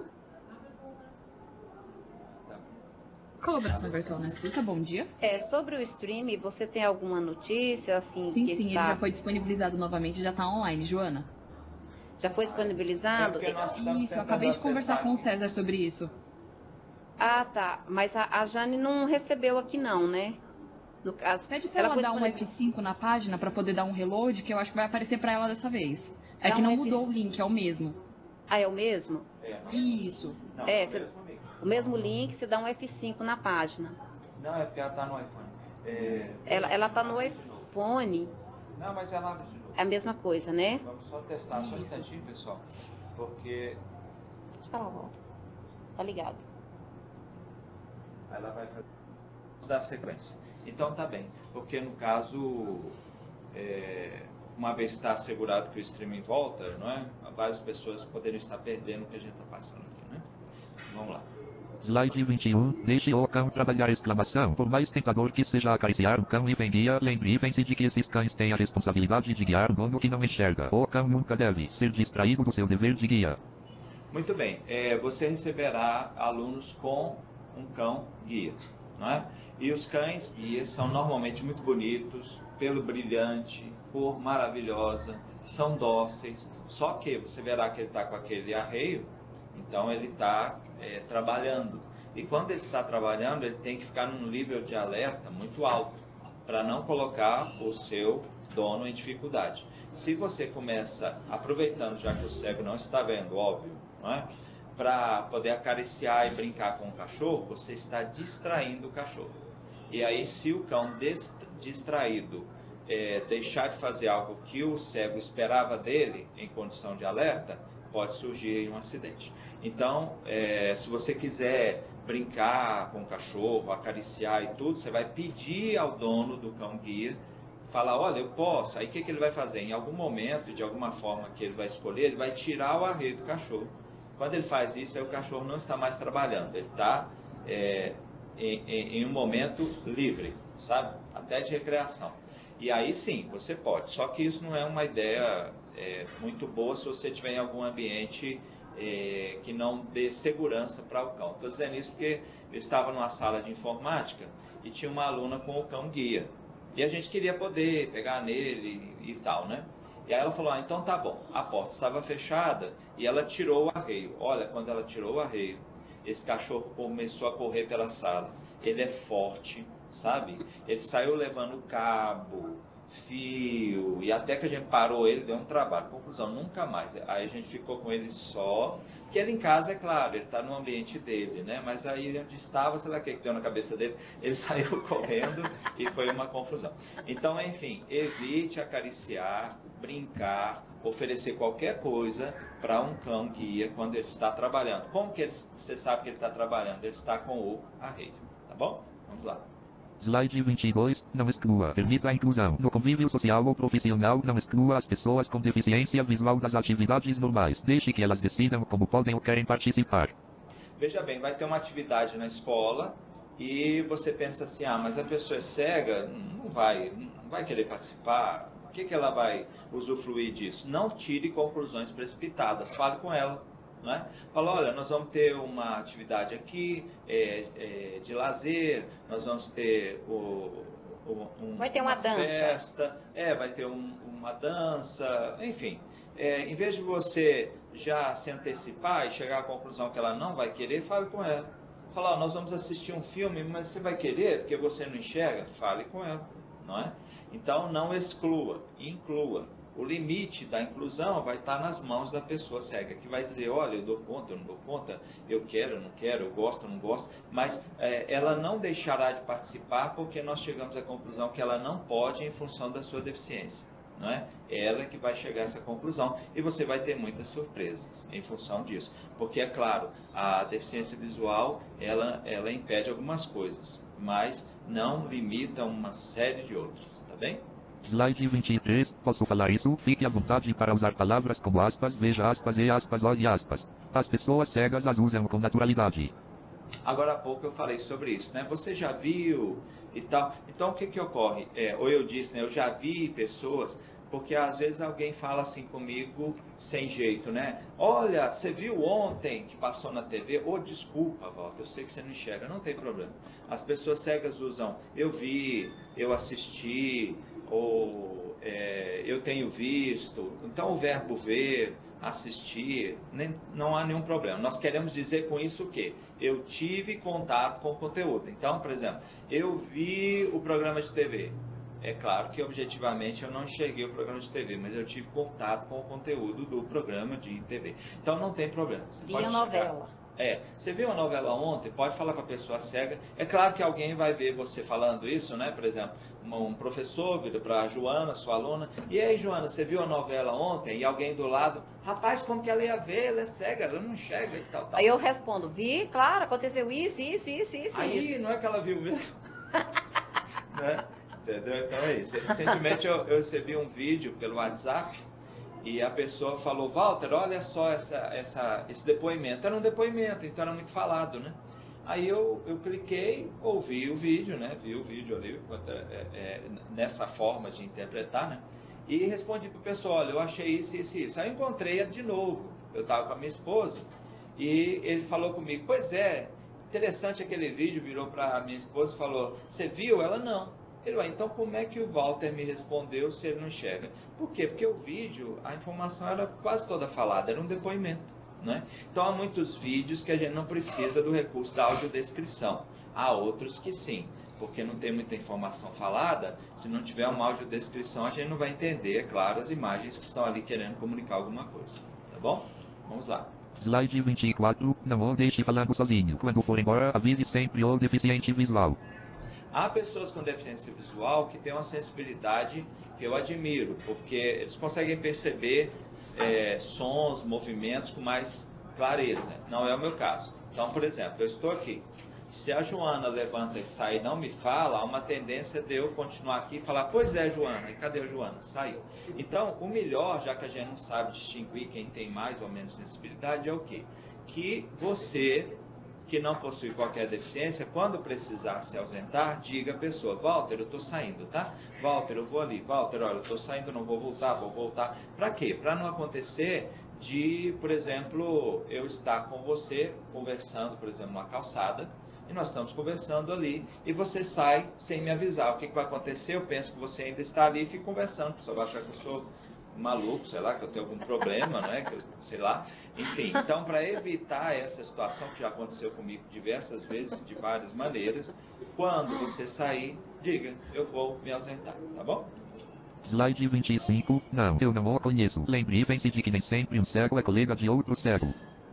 D: Colaboração virtual na escuta, bom dia.
C: É, sobre o streaming, você tem alguma notícia, assim?
D: Sim,
C: que
D: sim, ele
C: tá...
D: já foi disponibilizado novamente, já está online, Joana.
C: Já foi disponibilizado?
A: É nós estamos
D: Isso, eu acabei de conversar
A: acessar
D: com o
A: aqui.
D: César sobre isso.
C: Ah, tá. Mas a, a Jane não recebeu aqui não, né? No caso,
D: Pede pra ela,
C: foi
D: dar um
C: disponibil-
D: F cinco na página para poder dar um reload, que eu acho que vai aparecer para ela dessa vez. É
C: Dá
D: que
C: um
D: não
C: F
D: mudou
C: cinco.
D: o link, é o mesmo.
C: Ah, é o mesmo?
A: É, não,
D: Isso.
A: não,
C: É,
A: é o
C: você-
A: mesmo link.
C: O mesmo link, você dá um F cinco na página.
A: Não, é porque ela está no iPhone. É...
C: Ela, ela tá no iPhone,
A: Não, mas ela abre de novo.
C: é a mesma coisa, né?
A: Vamos só testar, só um instantinho, pessoal. Porque
C: Deixa eu falar, volta. Tá ligado.
A: ela vai fazer da sequência. Então tá bem, porque no caso, é, uma vez que está assegurado que o streaming volta, não é? Várias pessoas poderiam estar perdendo o que a gente está passando aqui, né? Vamos lá.
B: Slide vinte e um. Deixe o cão trabalhar, exclamação. Por mais tentador que seja acariciar um cão e vem guia, lembre-se de que esses cães têm a responsabilidade de guiar o dono que não enxerga. O cão nunca deve ser distraído do seu dever de guia.
A: Muito bem, é, você receberá alunos com um cão guia, não é? E os cães guias são normalmente muito bonitos, pelo brilhante, cor maravilhosa, são dóceis, só que você verá que ele está com aquele arreio, então ele está é, trabalhando. E quando ele está trabalhando, ele tem que ficar num nível de alerta muito alto, para não colocar o seu dono em dificuldade. Se você começa, aproveitando já que o cego não está vendo, óbvio, não é? Para poder acariciar e brincar com o cachorro, você está distraindo o cachorro. E aí, se o cão distraído é, deixar de fazer algo que o cego esperava dele, em condição de alerta, pode surgir um acidente. Então, é, se você quiser brincar com o cachorro, acariciar e tudo, você vai pedir ao dono do cão guia, falar, olha, eu posso. Aí o que, que ele vai fazer? Em algum momento, de alguma forma que ele vai escolher, ele vai tirar o arreio do cachorro. Quando ele faz isso, aí o cachorro não está mais trabalhando, ele está é, em, em, em um momento livre, sabe? Até de recreação. E aí sim, você pode. Só que isso não é uma ideia é, muito boa se você estiver em algum ambiente é, que não dê segurança para o cão. Estou dizendo isso porque eu estava numa sala de informática e tinha uma aluna com o cão guia. E a gente queria poder pegar nele e, e tal, né? E aí ela falou, ah, então tá bom, a porta estava fechada e ela tirou o arreio. Olha, quando ela tirou o arreio, esse cachorro começou a correr pela sala. Ele é forte, sabe? Ele saiu levando cabo, fio, e até que a gente parou ele, deu um trabalho. Conclusão, nunca mais. Aí a gente ficou com ele só, porque ele em casa, é claro, ele está no ambiente dele, né? Mas aí onde estava, sei lá o que deu na cabeça dele, ele saiu correndo e foi uma confusão. Então, enfim, evite acariciar, brincar, oferecer qualquer coisa para um cão guia quando ele está trabalhando. Como que ele, você sabe que ele está trabalhando? Ele está com o arreio, tá bom? Vamos lá.
B: Slide vinte e dois. Não exclua. Permita a inclusão. No convívio social ou profissional, não exclua as pessoas com deficiência visual das atividades normais. Deixe que elas decidam como podem ou querem participar.
A: Veja bem, vai ter uma atividade na escola e você pensa assim, ah, mas a pessoa é cega, não vai, não vai querer participar. O que, que ela vai usufruir disso? Não tire conclusões precipitadas. Fale com ela. Não é? Fala, olha, nós vamos ter uma atividade aqui é, é, de lazer, nós vamos ter o, o, um,
C: vai ter uma, uma dança.
A: festa, é, vai ter um, uma dança, enfim. É, em vez de você já se antecipar e chegar à conclusão que ela não vai querer, fale com ela. Fala, ó, nós vamos assistir um filme, mas você vai querer porque você não enxerga? Fale com ela, não é? Então, não exclua, inclua. O limite da inclusão vai estar nas mãos da pessoa cega, que vai dizer, olha, eu dou conta, eu não dou conta, eu quero, eu não quero, eu gosto, eu não gosto, mas é, ela não deixará de participar porque nós chegamos à conclusão que ela não pode em função da sua deficiência. Não é? É ela que vai chegar a essa conclusão e você vai ter muitas surpresas em função disso. Porque, é claro, a deficiência visual, ela, ela impede algumas coisas, mas não limita uma série de outras, tá bem?
B: Slide vinte e três. Posso falar isso? Fique à vontade para usar palavras como aspas, veja aspas e aspas, olhe aspas. As pessoas cegas as usam com naturalidade.
A: Agora há pouco eu falei sobre isso, né? Você já viu e tal. Então o que que ocorre? É, ou eu disse, né? Eu já vi pessoas, porque às vezes alguém fala assim comigo sem jeito, né? Olha, você viu ontem que passou na T V? Oh, desculpa, Walter, eu sei que você não enxerga, não tem problema. As pessoas cegas usam eu vi, eu assisti, ou é, eu tenho visto. Então o verbo ver, assistir, nem, não há nenhum problema. Nós queremos dizer com isso o quê? Eu tive contato com o conteúdo. Então, por exemplo, eu vi o programa de T V. É claro que objetivamente eu não enxerguei o programa de T V, mas eu tive contato com o conteúdo do programa de T V. Então não tem problema. Você
C: Vi
A: pode
C: a
A: chegar.
C: novela.
A: É, você viu a novela ontem, pode falar com a pessoa cega. É claro que alguém vai ver você falando isso, né? Por exemplo, um professor vira para a Joana, sua aluna, e aí, Joana, você viu a novela ontem? E alguém do lado, rapaz, como que ela ia ver? Ela é cega, ela não enxerga e tal, tal.
C: Aí eu respondo, vi, claro, aconteceu isso, isso, isso, isso.
A: Aí
C: isso.
A: não é que ela viu mesmo. Né? Entendeu? Então é isso. Recentemente eu, eu recebi um vídeo pelo WhatsApp e a pessoa falou, Walter, olha só essa, essa, esse depoimento. Era um depoimento, então era muito falado, né? Aí eu, eu cliquei, ouvi o vídeo, né? Vi o vídeo ali, é, é, nessa forma de interpretar, né? E respondi para o pessoal, olha, eu achei isso, isso, isso. Aí eu encontrei de novo. Eu estava com a minha esposa e ele falou comigo, pois é, interessante aquele vídeo, virou para a minha esposa e falou, você viu? Ela não. Ele, então como é que o Walter me respondeu se ele não enxerga? Por quê? Porque o vídeo, a informação era quase toda falada, era um depoimento, né? Então há muitos vídeos que a gente não precisa do recurso da audiodescrição. Há outros que sim, porque não tem muita informação falada, se não tiver uma audiodescrição a gente não vai entender, é claro, as imagens que estão ali querendo comunicar alguma coisa. Tá bom? Vamos lá.
B: Slide vinte e quatro. Não o deixe falando sozinho. Quando for embora, avise sempre o deficiente visual.
A: Há pessoas com deficiência visual que têm uma sensibilidade que eu admiro, porque eles conseguem perceber é, sons, movimentos com mais clareza. Não é o meu caso. Então, por exemplo, eu estou aqui. Se a Joana levanta e sai e não me fala, há uma tendência de eu continuar aqui e falar, pois é, Joana, e cadê a Joana? Saiu. Então, o melhor, já que a gente não sabe distinguir quem tem mais ou menos sensibilidade, é o quê? Que você, que não possui qualquer deficiência, quando precisar se ausentar, diga à pessoa, Walter, eu estou saindo, tá? Walter, eu vou ali. Walter, olha, eu estou saindo, não vou voltar, vou voltar. Para quê? Para não acontecer de, por exemplo, eu estar com você conversando, por exemplo, numa calçada, e nós estamos conversando ali, e você sai sem me avisar. O que, que vai acontecer? Eu penso que você ainda está ali e fico conversando, a pessoa vai achar que eu sou maluco, sei lá, que eu tenho algum problema, não é? Que eu, sei lá. Enfim, então, para evitar essa situação que já aconteceu comigo diversas vezes, de várias maneiras, quando você sair, diga, eu vou me ausentar, tá bom?
B: Slide vinte e cinco. Não, eu não o conheço. Lembre-se de que nem sempre um cego é colega de outro cego.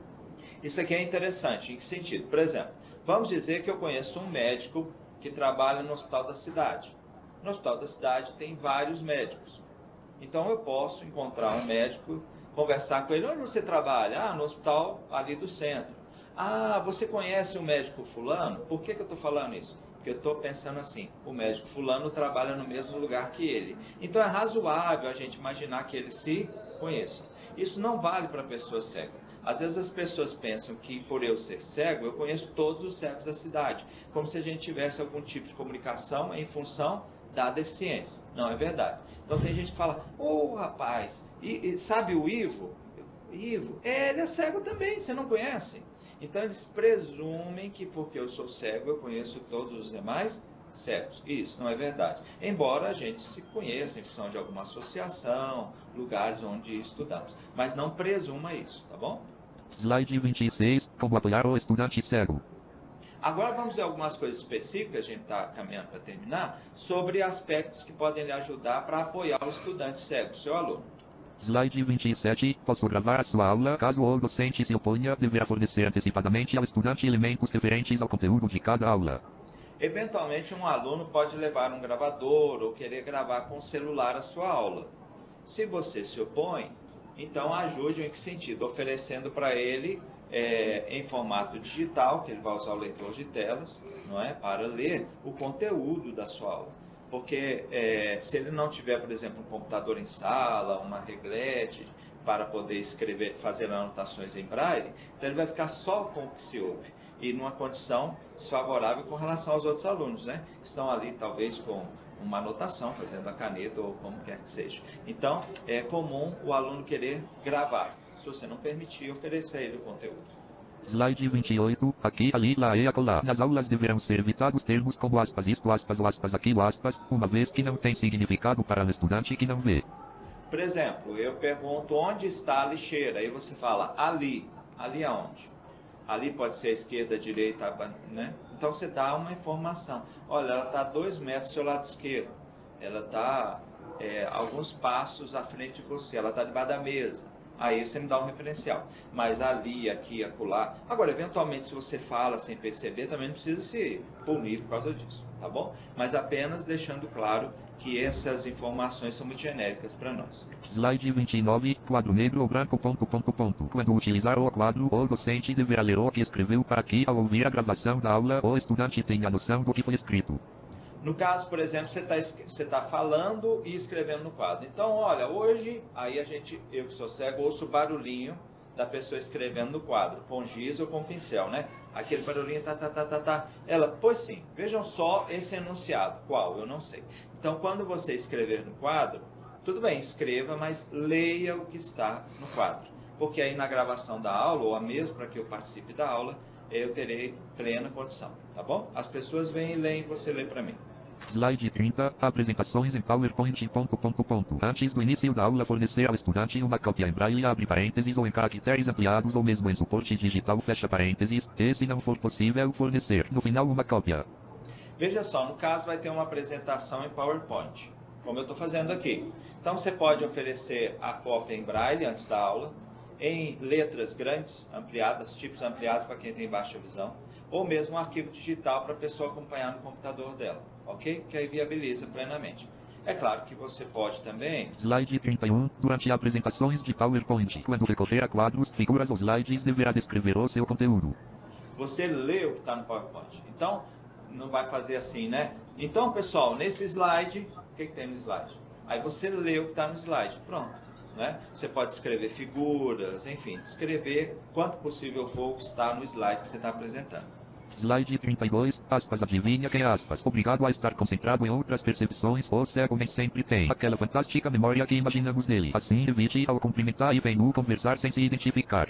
A: Isso aqui é interessante. Em que sentido? Por exemplo, vamos dizer que eu conheço um médico que trabalha no hospital da cidade. No hospital da cidade tem vários médicos. Então eu posso encontrar um médico, conversar com ele. Onde você trabalha? Ah, no hospital ali do centro. Ah, você conhece o médico fulano? Por que, que eu estou falando isso? Porque eu estou pensando assim, o médico fulano trabalha no mesmo lugar que ele. Então é razoável a gente imaginar que eles se conheçam. Isso não vale para a pessoa cega. Às vezes as pessoas pensam que por eu ser cego, eu conheço todos os cegos da cidade, como se a gente tivesse algum tipo de comunicação em função da deficiência. Não é verdade. Então tem gente que fala, ô oh, rapaz, e, e sabe o Ivo? Ivo, é, ele é cego também, você não conhece? Então eles presumem que porque eu sou cego, eu conheço todos os demais cegos. Isso não é verdade. Embora a gente se conheça em função de alguma associação, lugares onde estudamos. Mas não presuma isso, tá bom?
B: Slide vinte e seis. Como apoiar o estudante cego.
A: Agora vamos ver algumas coisas específicas, a gente está caminhando para terminar, sobre aspectos que podem lhe ajudar para apoiar o estudante cego, seu aluno.
B: Slide vinte e sete. Posso gravar a sua aula. Caso o docente se oponha, deverá fornecer antecipadamente ao estudante elementos referentes ao conteúdo de cada aula.
A: Eventualmente, um aluno pode levar um gravador ou querer gravar com o celular a sua aula. Se você se opõe, então ajude em que sentido? Oferecendo para ele, é, em formato digital, que ele vai usar o leitor de telas, não é? Para ler o conteúdo da sua aula. Porque é, se ele não tiver, por exemplo, um computador em sala, uma reglete, para poder escrever, fazer anotações em braille, então ele vai ficar só com o que se ouve. E numa condição desfavorável com relação aos outros alunos, né? Que estão ali, talvez, com uma anotação, fazendo a caneta ou como quer que seja. Então, é comum o aluno querer gravar. Se você não permitir, oferecer a ele o conteúdo.
B: Slide vinte e oito. Aqui, ali, lá e acolá. Nas aulas deverão ser evitados termos como aspas, isto, aspas, ou aspas, aquilo, aspas, uma vez que não tem significado para o estudante que não vê.
A: Por exemplo, eu pergunto onde está a lixeira, aí você fala ali. Ali aonde? Ali pode ser a esquerda, a direita, né? Então você dá uma informação. Olha, ela está a dois metros do seu lado esquerdo. Ela está é, alguns passos à frente de você. Ela está debaixo da mesa. Aí você me dá um referencial. Mas ali, aqui, acolá. Agora, eventualmente, se você fala sem perceber, também não precisa se punir por causa disso, tá bom? Mas apenas deixando claro que essas informações são muito genéricas para nós.
B: Slide vinte e nove. Quadro negro ou branco, ponto, ponto, ponto. Quando utilizar o quadro, o docente deverá ler o que escreveu para que, ao ouvir a gravação da aula, o estudante tenha noção do que foi escrito.
A: No caso, por exemplo, você está você tá falando e escrevendo no quadro. Então, olha, hoje, aí a gente, eu que sou cego, ouço o barulhinho da pessoa escrevendo no quadro, com giz ou com pincel, né? Aquele barulhinho, tá, tá, tá, tá, tá. Ela, pois sim, vejam só esse enunciado. Qual? Eu não sei. Então, quando você escrever no quadro, tudo bem, escreva, mas leia o que está no quadro. Porque aí na gravação da aula, ou a mesmo para que eu participe da aula, eu terei plena condição, tá bom? As pessoas vêm e leem, você lê para mim.
B: Slide trinta. Apresentações em PowerPoint, ponto, ponto, ponto. Antes do início da aula, fornecer ao estudante uma cópia em braille, abre parênteses, ou em caracteres ampliados, ou mesmo em suporte digital, fecha parênteses, e se não for possível, fornecer, no final, uma cópia.
A: Veja só, no caso vai ter uma apresentação em PowerPoint, como eu estou fazendo aqui. Então você pode oferecer a cópia em braille antes da aula, em letras grandes, ampliadas, tipos ampliados para quem tem baixa visão, ou mesmo um arquivo digital para a pessoa acompanhar no computador dela, ok? Que aí viabiliza plenamente. É claro que você pode também...
B: Slide trinta e um. Durante apresentações de PowerPoint, quando recorrer a quadros, figuras ou slides, deverá descrever o seu conteúdo.
A: Você lê o que está no PowerPoint. Então, não vai fazer assim, né? Então, pessoal, nesse slide, o que, que tem no slide? Aí você lê o que está no slide. Pronto. Né? Você pode escrever figuras, enfim, descrever quanto possível for o que está no slide que você está apresentando.
B: Slide trinta e dois. Aspas, adivinha quem aspas. Obrigado a estar concentrado em outras percepções, o cego nem sempre tem aquela fantástica memória que imaginamos dele. Assim, evite ao cumprimentar e vem-no conversar sem se identificar.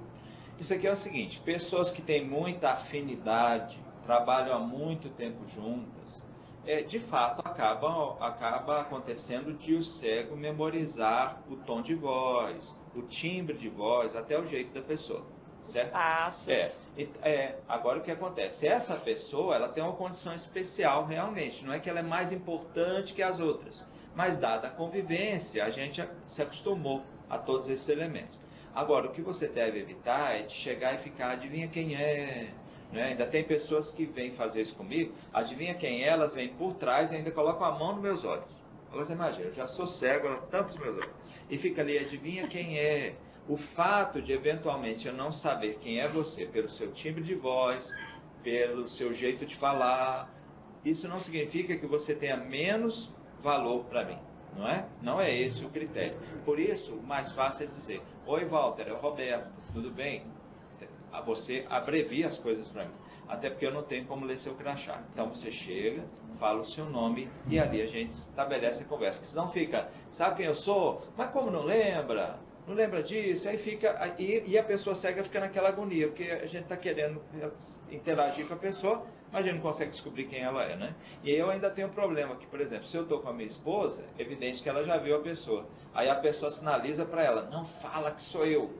A: Isso aqui é o seguinte, pessoas que têm muita afinidade, trabalham há muito tempo juntas, É, de fato, acaba, acaba acontecendo de o cego memorizar o tom de voz, o timbre de voz, até o jeito da pessoa. Certo?
C: Os passos.
A: É, é, agora o que acontece? Essa pessoa, ela tem uma condição especial realmente, não é que ela é mais importante que as outras, mas dada a convivência, a gente se acostumou a todos esses elementos. Agora, o que você deve evitar é de chegar e ficar, adivinha quem é, né? Ainda tem pessoas que vêm fazer isso comigo, adivinha quem é, elas vêm por trás e ainda colocam a mão nos meus olhos. Você imagina, eu já sou cego, ela tampa os meus olhos. E fica ali, adivinha quem é. O fato de, eventualmente, eu não saber quem é você pelo seu timbre de voz, pelo seu jeito de falar, isso não significa que você tenha menos valor para mim, não é? Não é esse o critério. Por isso, o mais fácil é dizer, oi Walter, é o Roberto, tudo bem? Você abrevia as coisas para mim, até porque eu não tenho como ler seu crachá. Então você chega, fala o seu nome e ali a gente estabelece a conversa. Que senão fica, sabe quem eu sou? Mas como não lembra? Não lembra disso? Aí fica, e, e a pessoa cega fica naquela agonia, porque a gente está querendo interagir com a pessoa, mas a gente não consegue descobrir quem ela é, né? E aí eu ainda tenho um problema, que, por exemplo, se eu estou com a minha esposa, é evidente que ela já viu a pessoa. Aí a pessoa sinaliza para ela, não fala que sou eu.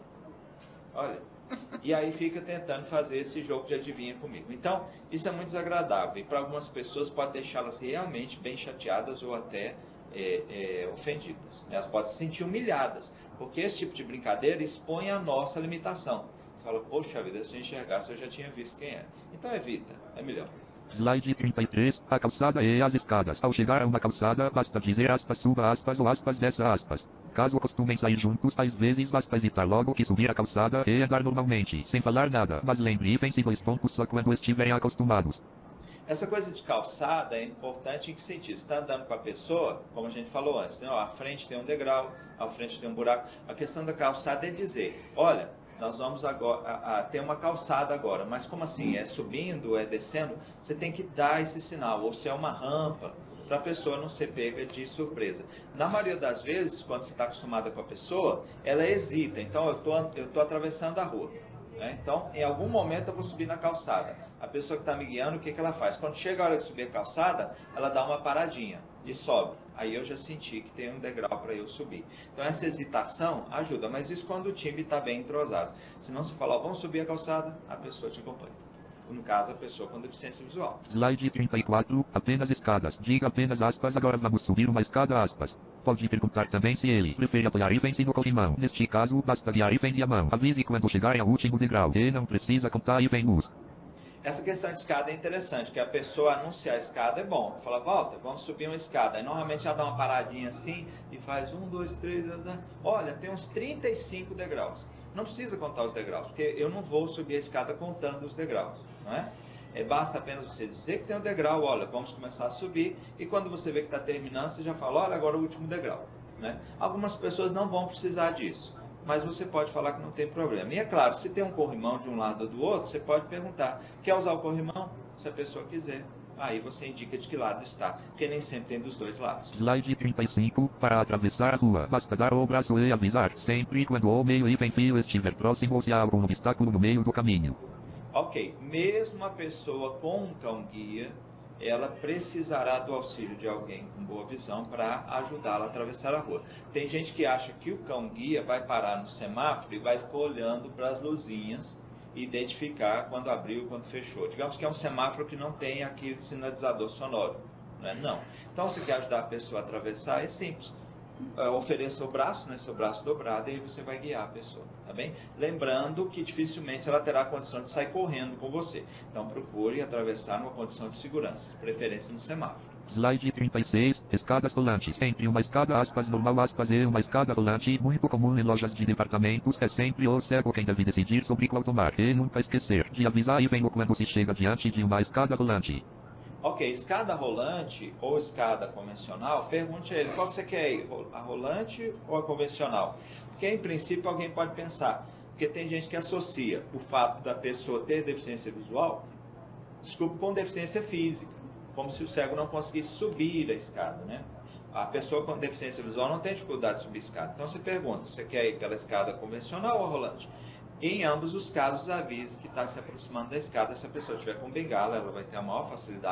A: Olha, e aí fica tentando fazer esse jogo de adivinha comigo. Então, isso é muito desagradável, e para algumas pessoas pode deixá-las realmente bem chateadas ou até é, é, ofendidas. Elas podem se sentir humilhadas, porque esse tipo de brincadeira expõe a nossa limitação. Você fala, poxa vida, se eu enxergasse eu já tinha visto quem é. Então evita, é melhor.
B: Slide trinta e três, a calçada e as escadas. Ao chegar a uma calçada, basta dizer aspas, suba aspas ou aspas dessa aspas. Caso costumem sair juntos, às vezes basta hesitar logo que subir a calçada e andar normalmente, sem falar nada. Mas lembre, pense dois pontos só quando estiverem acostumados.
A: Essa coisa de calçada é importante em que sentido? Você está andando com a pessoa, como a gente falou antes, né? Ó, à frente tem um degrau, à frente tem um buraco. A questão da calçada é dizer, olha, nós vamos agora a, a, ter uma calçada agora, mas como assim? É subindo, é descendo? Você tem que dar esse sinal, ou se é uma rampa, para a pessoa não ser pega de surpresa. Na maioria das vezes, quando você está acostumada com a pessoa, ela hesita, então eu tô, eu tô atravessando a rua. Né? Então, em algum momento eu vou subir na calçada. A pessoa que está me guiando, o que, que ela faz? Quando chega a hora de subir a calçada, ela dá uma paradinha e sobe. Aí eu já senti que tem um degrau para eu subir. Então essa hesitação ajuda, mas isso quando o time está bem entrosado. Se não se falar, vamos subir a calçada, a pessoa te acompanha. No caso, a pessoa com deficiência visual.
B: Slide trinta e quatro, apenas escadas. Diga apenas aspas, agora vamos subir uma escada aspas. Pode perguntar também se ele prefere apoiar ivens no corrimão. Neste caso, basta guiar ivem e a mão. Avise quando chegar ao último degrau. E não precisa contar ivem luz.
A: Essa questão de escada é interessante, que a pessoa anunciar a escada é bom. Fala, volta, vamos subir uma escada. Aí normalmente ela dá uma paradinha assim e faz um, dois, três, olha, tem uns trinta e cinco degraus. Não precisa contar os degraus, porque eu não vou subir a escada contando os degraus, não é? É, basta apenas você dizer que tem um degrau, olha, vamos começar a subir, e quando você vê que está terminando, você já fala, olha, agora o último degrau, né? Algumas pessoas não vão precisar disso, mas você pode falar que não tem problema. E é claro, se tem um corrimão de um lado ou do outro, você pode perguntar, quer usar o corrimão? Se a pessoa quiser. Aí você indica de que lado está, porque nem sempre tem dos dois lados.
B: Slide trinta e cinco, para atravessar a rua, basta dar o braço e avisar, sempre quando o meio e vem fio estiver próximo ou se há algum obstáculo no meio do caminho.
A: Ok, mesmo a pessoa com um cão-guia, ela precisará do auxílio de alguém com boa visão para ajudá-la a atravessar a rua. Tem gente que acha que o cão-guia vai parar no semáforo e vai ficar olhando para as luzinhas e identificar quando abriu e quando fechou. Digamos que é um semáforo que não tem aquele sinalizador sonoro. Né? Não. Então, se quer ajudar a pessoa a atravessar, é simples. Uh, ofereça o braço, né, seu braço dobrado, e aí você vai guiar a pessoa, tá bem? Lembrando que dificilmente ela terá a condição de sair correndo com você. Então, procure atravessar numa condição de segurança, de preferência no semáforo.
B: Slide trinta e seis, escadas rolantes. Entre uma escada aspas normal aspas e uma escada rolante, muito comum em lojas de departamentos, é sempre o cego quem deve decidir sobre qual tomar. E nunca esquecer de avisar e vem quando se chega diante de uma escada rolante.
A: Ok, escada rolante ou escada convencional, pergunte a ele, qual que você quer ir, a rolante ou a convencional? Porque em princípio alguém pode pensar, porque tem gente que associa o fato da pessoa ter deficiência visual, desculpe, com deficiência física, como se o cego não conseguisse subir a escada, né? A pessoa com deficiência visual não tem dificuldade de subir a escada. Então você pergunta, você quer ir pela escada convencional ou a rolante? Em ambos os casos, avise que está se aproximando da escada. Se a pessoa estiver com bengala, ela vai ter a maior facilidade.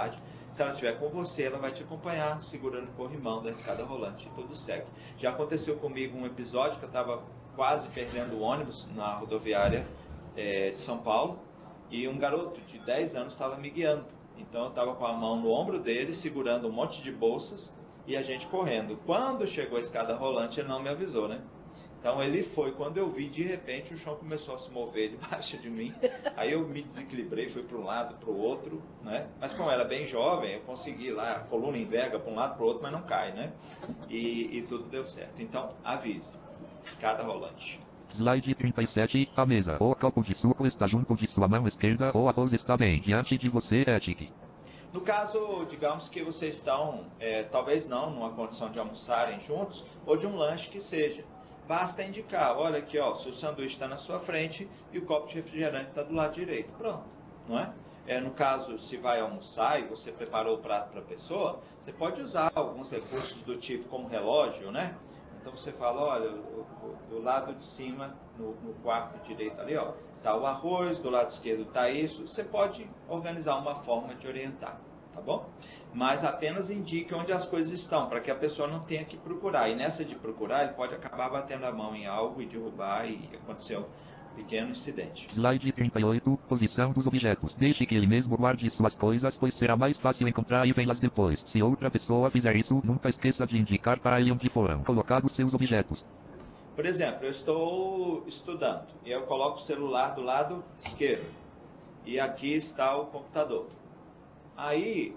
A: Se ela estiver com você, ela vai te acompanhar, segurando o corrimão da escada rolante e tudo segue. Já aconteceu comigo um episódio que eu estava quase perdendo o ônibus na rodoviária é, de São Paulo, e um garoto de dez anos estava me guiando. Então eu estava com a mão no ombro dele, segurando um monte de bolsas, e a gente correndo. Quando chegou a escada rolante, ele não me avisou, né? Então ele foi, quando eu vi, de repente o chão começou a se mover debaixo de mim, aí eu me desequilibrei, fui para um lado, para o outro, né? Mas como eu era bem jovem, eu consegui lá, a coluna enverga para um lado, para o outro, mas não cai, né? E, e tudo deu certo. Então, avise, escada rolante.
B: Slide trinta e sete, a mesa. O copo de suco está junto de sua mão esquerda ou arroz está bem diante de você, Etique.
A: No caso, digamos que vocês estão, é, talvez não numa condição de almoçarem juntos, ou de um lanche que seja. Basta indicar, olha aqui, ó, seu sanduíche está na sua frente e o copo de refrigerante está do lado direito. Pronto, não é? É, no caso, se vai almoçar e você preparou o prato para a pessoa, você pode usar alguns recursos do tipo como relógio, né? Então você fala, olha, do lado de cima, no, no quarto direito ali, ó, está o arroz, do lado esquerdo está isso. Você pode organizar uma forma de orientar, tá bom? Mas apenas indique onde as coisas estão, para que a pessoa não tenha que procurar. E nessa de procurar, ele pode acabar batendo a mão em algo e derrubar e acontecer um pequeno incidente.
B: Slide trinta e oito, posição dos objetos. Deixe que ele mesmo guarde suas coisas, pois será mais fácil encontrar e vê-las depois. Se outra pessoa fizer isso, nunca esqueça de indicar para ele onde foram colocados seus objetos.
A: Por exemplo, eu estou estudando e eu coloco o celular do lado esquerdo. E aqui está o computador. Aí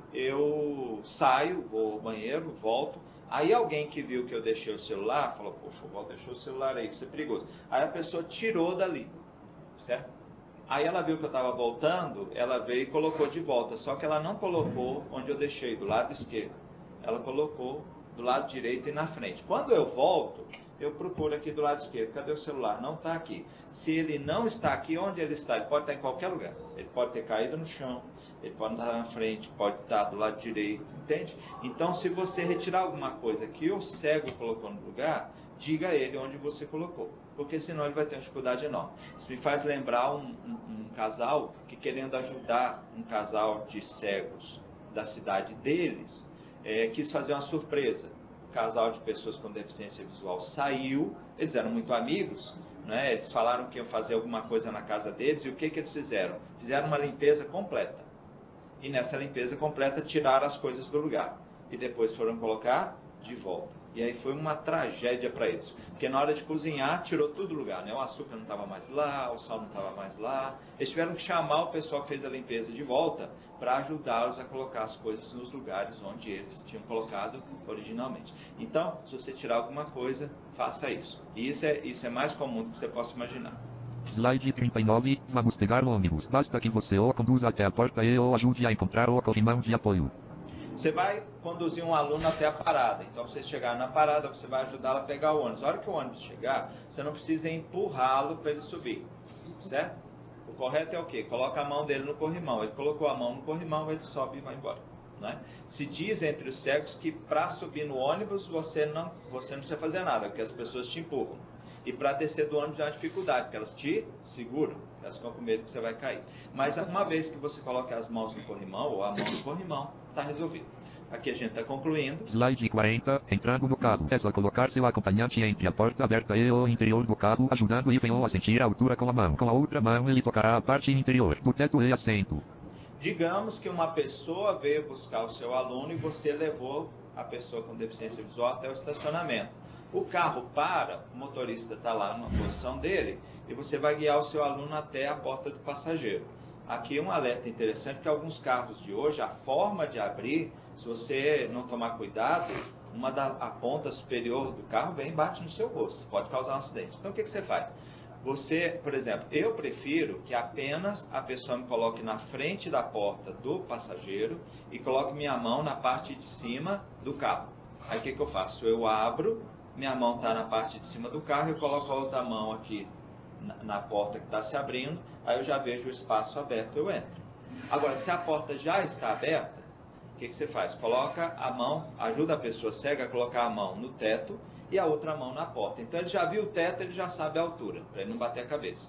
A: eu saio, vou ao banheiro, volto. Aí alguém que viu que eu deixei o celular, falou, poxa, o Val deixou o celular aí, isso é perigoso. Aí a pessoa tirou dali, certo? Aí ela viu que eu estava voltando, ela veio e colocou de volta, só que ela não colocou onde eu deixei, do lado esquerdo. Ela colocou do lado direito e na frente. Quando eu volto, eu procuro aqui do lado esquerdo, cadê o celular? Não está aqui. Se ele não está aqui, onde ele está? Ele pode estar em qualquer lugar. Ele pode ter caído no chão, ele pode estar na frente, pode estar do lado direito, entende? Então, se você retirar alguma coisa que o cego colocou no lugar, diga a ele onde você colocou, porque senão ele vai ter uma dificuldade enorme. Isso me faz lembrar um, um, um casal que, querendo ajudar um casal de cegos da cidade deles, é, quis fazer uma surpresa. O casal de pessoas com deficiência visual saiu, eles eram muito amigos, né? Eles falaram que iam fazer alguma coisa na casa deles, e o que, que eles fizeram? Fizeram uma limpeza completa. E nessa limpeza completa tiraram as coisas do lugar. E depois foram colocar de volta. E aí foi uma tragédia para eles. Porque na hora de cozinhar, tirou tudo do lugar, né? O açúcar não estava mais lá, o sal não estava mais lá. Eles tiveram que chamar o pessoal que fez a limpeza de volta para ajudá-los a colocar as coisas nos lugares onde eles tinham colocado originalmente. Então, se você tirar alguma coisa, faça isso. E isso é, isso é mais comum do que você possa imaginar.
B: Slide trinta e nove, vamos pegar o ônibus. Basta que você o conduza até a porta e o ajude a encontrar o corrimão de apoio.
A: Você vai conduzir um aluno até a parada. Então, você chegar na parada, você vai ajudá-lo a pegar o ônibus. Na hora que o ônibus chegar, você não precisa empurrá-lo para ele subir, certo? O correto é o quê? Coloca a mão dele no corrimão. Ele colocou a mão no corrimão, ele sobe e vai embora. Né? Se diz entre os cegos que para subir no ônibus, você não, você não precisa fazer nada, porque as pessoas te empurram. E para descer do ônibus é uma dificuldade, porque elas te seguram, elas ficam com medo que você vai cair. Mas uma vez que você coloca as mãos no corrimão, ou a mão no corrimão, está resolvido. Aqui a gente está concluindo.
B: Slide quarenta, entrando no carro. É só colocar seu acompanhante entre a porta aberta e o interior do carro, ajudando o Ivan a sentir a altura com a mão. Com a outra mão ele tocará a parte interior do teto e assento.
A: Digamos que uma pessoa veio buscar o seu aluno e você levou a pessoa com deficiência visual até o estacionamento. O carro para, o motorista está lá numa posição dele e você vai guiar o seu aluno até a porta do passageiro. Aqui um alerta interessante, que alguns carros de hoje, a forma de abrir, se você não tomar cuidado, uma da a ponta superior do carro vem e bate no seu rosto, pode causar um acidente. Então o que, que você faz? Você, por exemplo, eu prefiro que apenas a pessoa me coloque na frente da porta do passageiro e coloque minha mão na parte de cima do carro. Aí o que, que eu faço? Eu abro, minha mão está na parte de cima do carro, eu coloco a outra mão aqui na, na porta que está se abrindo, aí eu já vejo o espaço aberto, eu entro. Agora, se a porta já está aberta, o que, que você faz? Coloca a mão, ajuda a pessoa cega a colocar a mão no teto e a outra mão na porta. Então ele já viu o teto, ele já sabe a altura, para ele não bater a cabeça.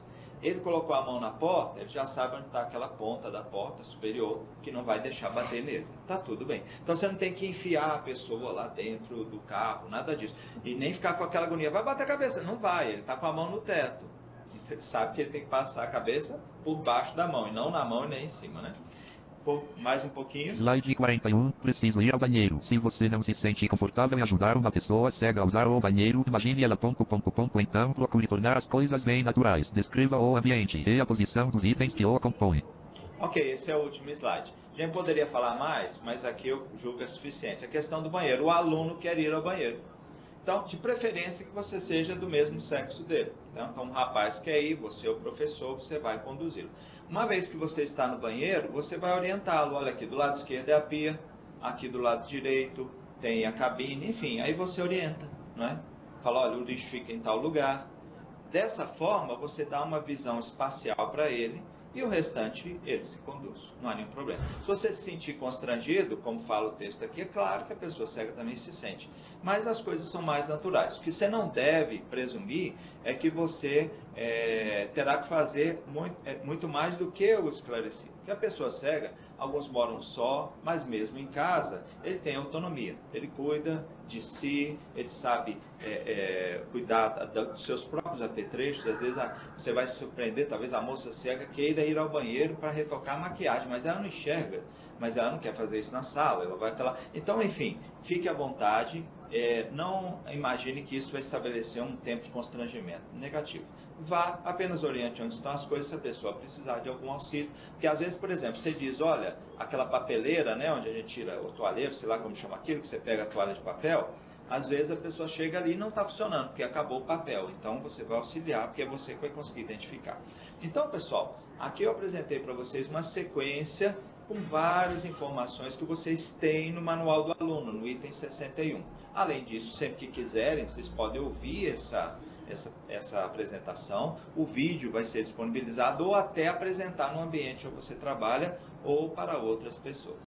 A: Ele colocou a mão na porta, ele já sabe onde está aquela ponta da porta superior, que não vai deixar bater nele. Tá tudo bem. Então você não tem que enfiar a pessoa lá dentro do carro, nada disso. E nem ficar com aquela agonia, vai bater a cabeça. Não vai, ele está com a mão no teto. Então ele sabe que ele tem que passar a cabeça por baixo da mão, e não na mão e nem em cima, né? Por mais um pouquinho.
B: Slide quarenta e um. Preciso ir ao banheiro. Se você não se sente confortável em ajudar uma pessoa cega a usar o banheiro, imagine ela ponto, ponto, ponto, então procure tornar as coisas bem naturais. Descreva o ambiente e a posição dos itens que o compõem.
A: Ok, esse é o último slide. A gente poderia falar mais, mas aqui eu julgo que é suficiente. A questão do banheiro. O aluno quer ir ao banheiro. Então, de preferência que você seja do mesmo sexo dele. Então, um rapaz quer ir, você é o professor, você vai conduzi-lo. Uma vez que você está no banheiro, você vai orientá-lo. Olha, aqui do lado esquerdo é a pia, aqui do lado direito tem a cabine, enfim, aí você orienta, não é? Fala, olha, o lixo fica em tal lugar. Dessa forma, você dá uma visão espacial para ele e o restante ele se conduz, não há nenhum problema. Se você se sentir constrangido, como fala o texto aqui, é claro que a pessoa cega também se sente, mas as coisas são mais naturais. O que você não deve presumir é que você é, terá que fazer muito, é, muito mais do que o esclarecido. Porque a pessoa cega, alguns moram só, mas mesmo em casa, ele tem autonomia. Ele cuida de si, ele sabe é, é, cuidar dos seus próprios apetrechos. Às vezes a, você vai se surpreender, talvez a moça cega queira ir ao banheiro para retocar a maquiagem, mas ela não enxerga, mas ela não quer fazer isso na sala, ela vai até lá. Então, enfim, fique à vontade, é, não imagine que isso vai estabelecer um tempo de constrangimento negativo. Vá, apenas oriente onde estão as coisas se a pessoa precisar de algum auxílio. Porque às vezes, por exemplo, você diz, olha, aquela papeleira, né, onde a gente tira o toalheiro, sei lá como chama aquilo, que você pega a toalha de papel, às vezes a pessoa chega ali e não está funcionando, porque acabou o papel. Então você vai auxiliar, porque é você que vai conseguir identificar. Então, pessoal, aqui eu apresentei para vocês uma sequência com várias informações que vocês têm no manual do aluno, no item sessenta e um. Além disso, sempre que quiserem, vocês podem ouvir essa, essa, essa apresentação. O vídeo vai ser disponibilizado ou até apresentar no ambiente onde você trabalha ou para outras pessoas.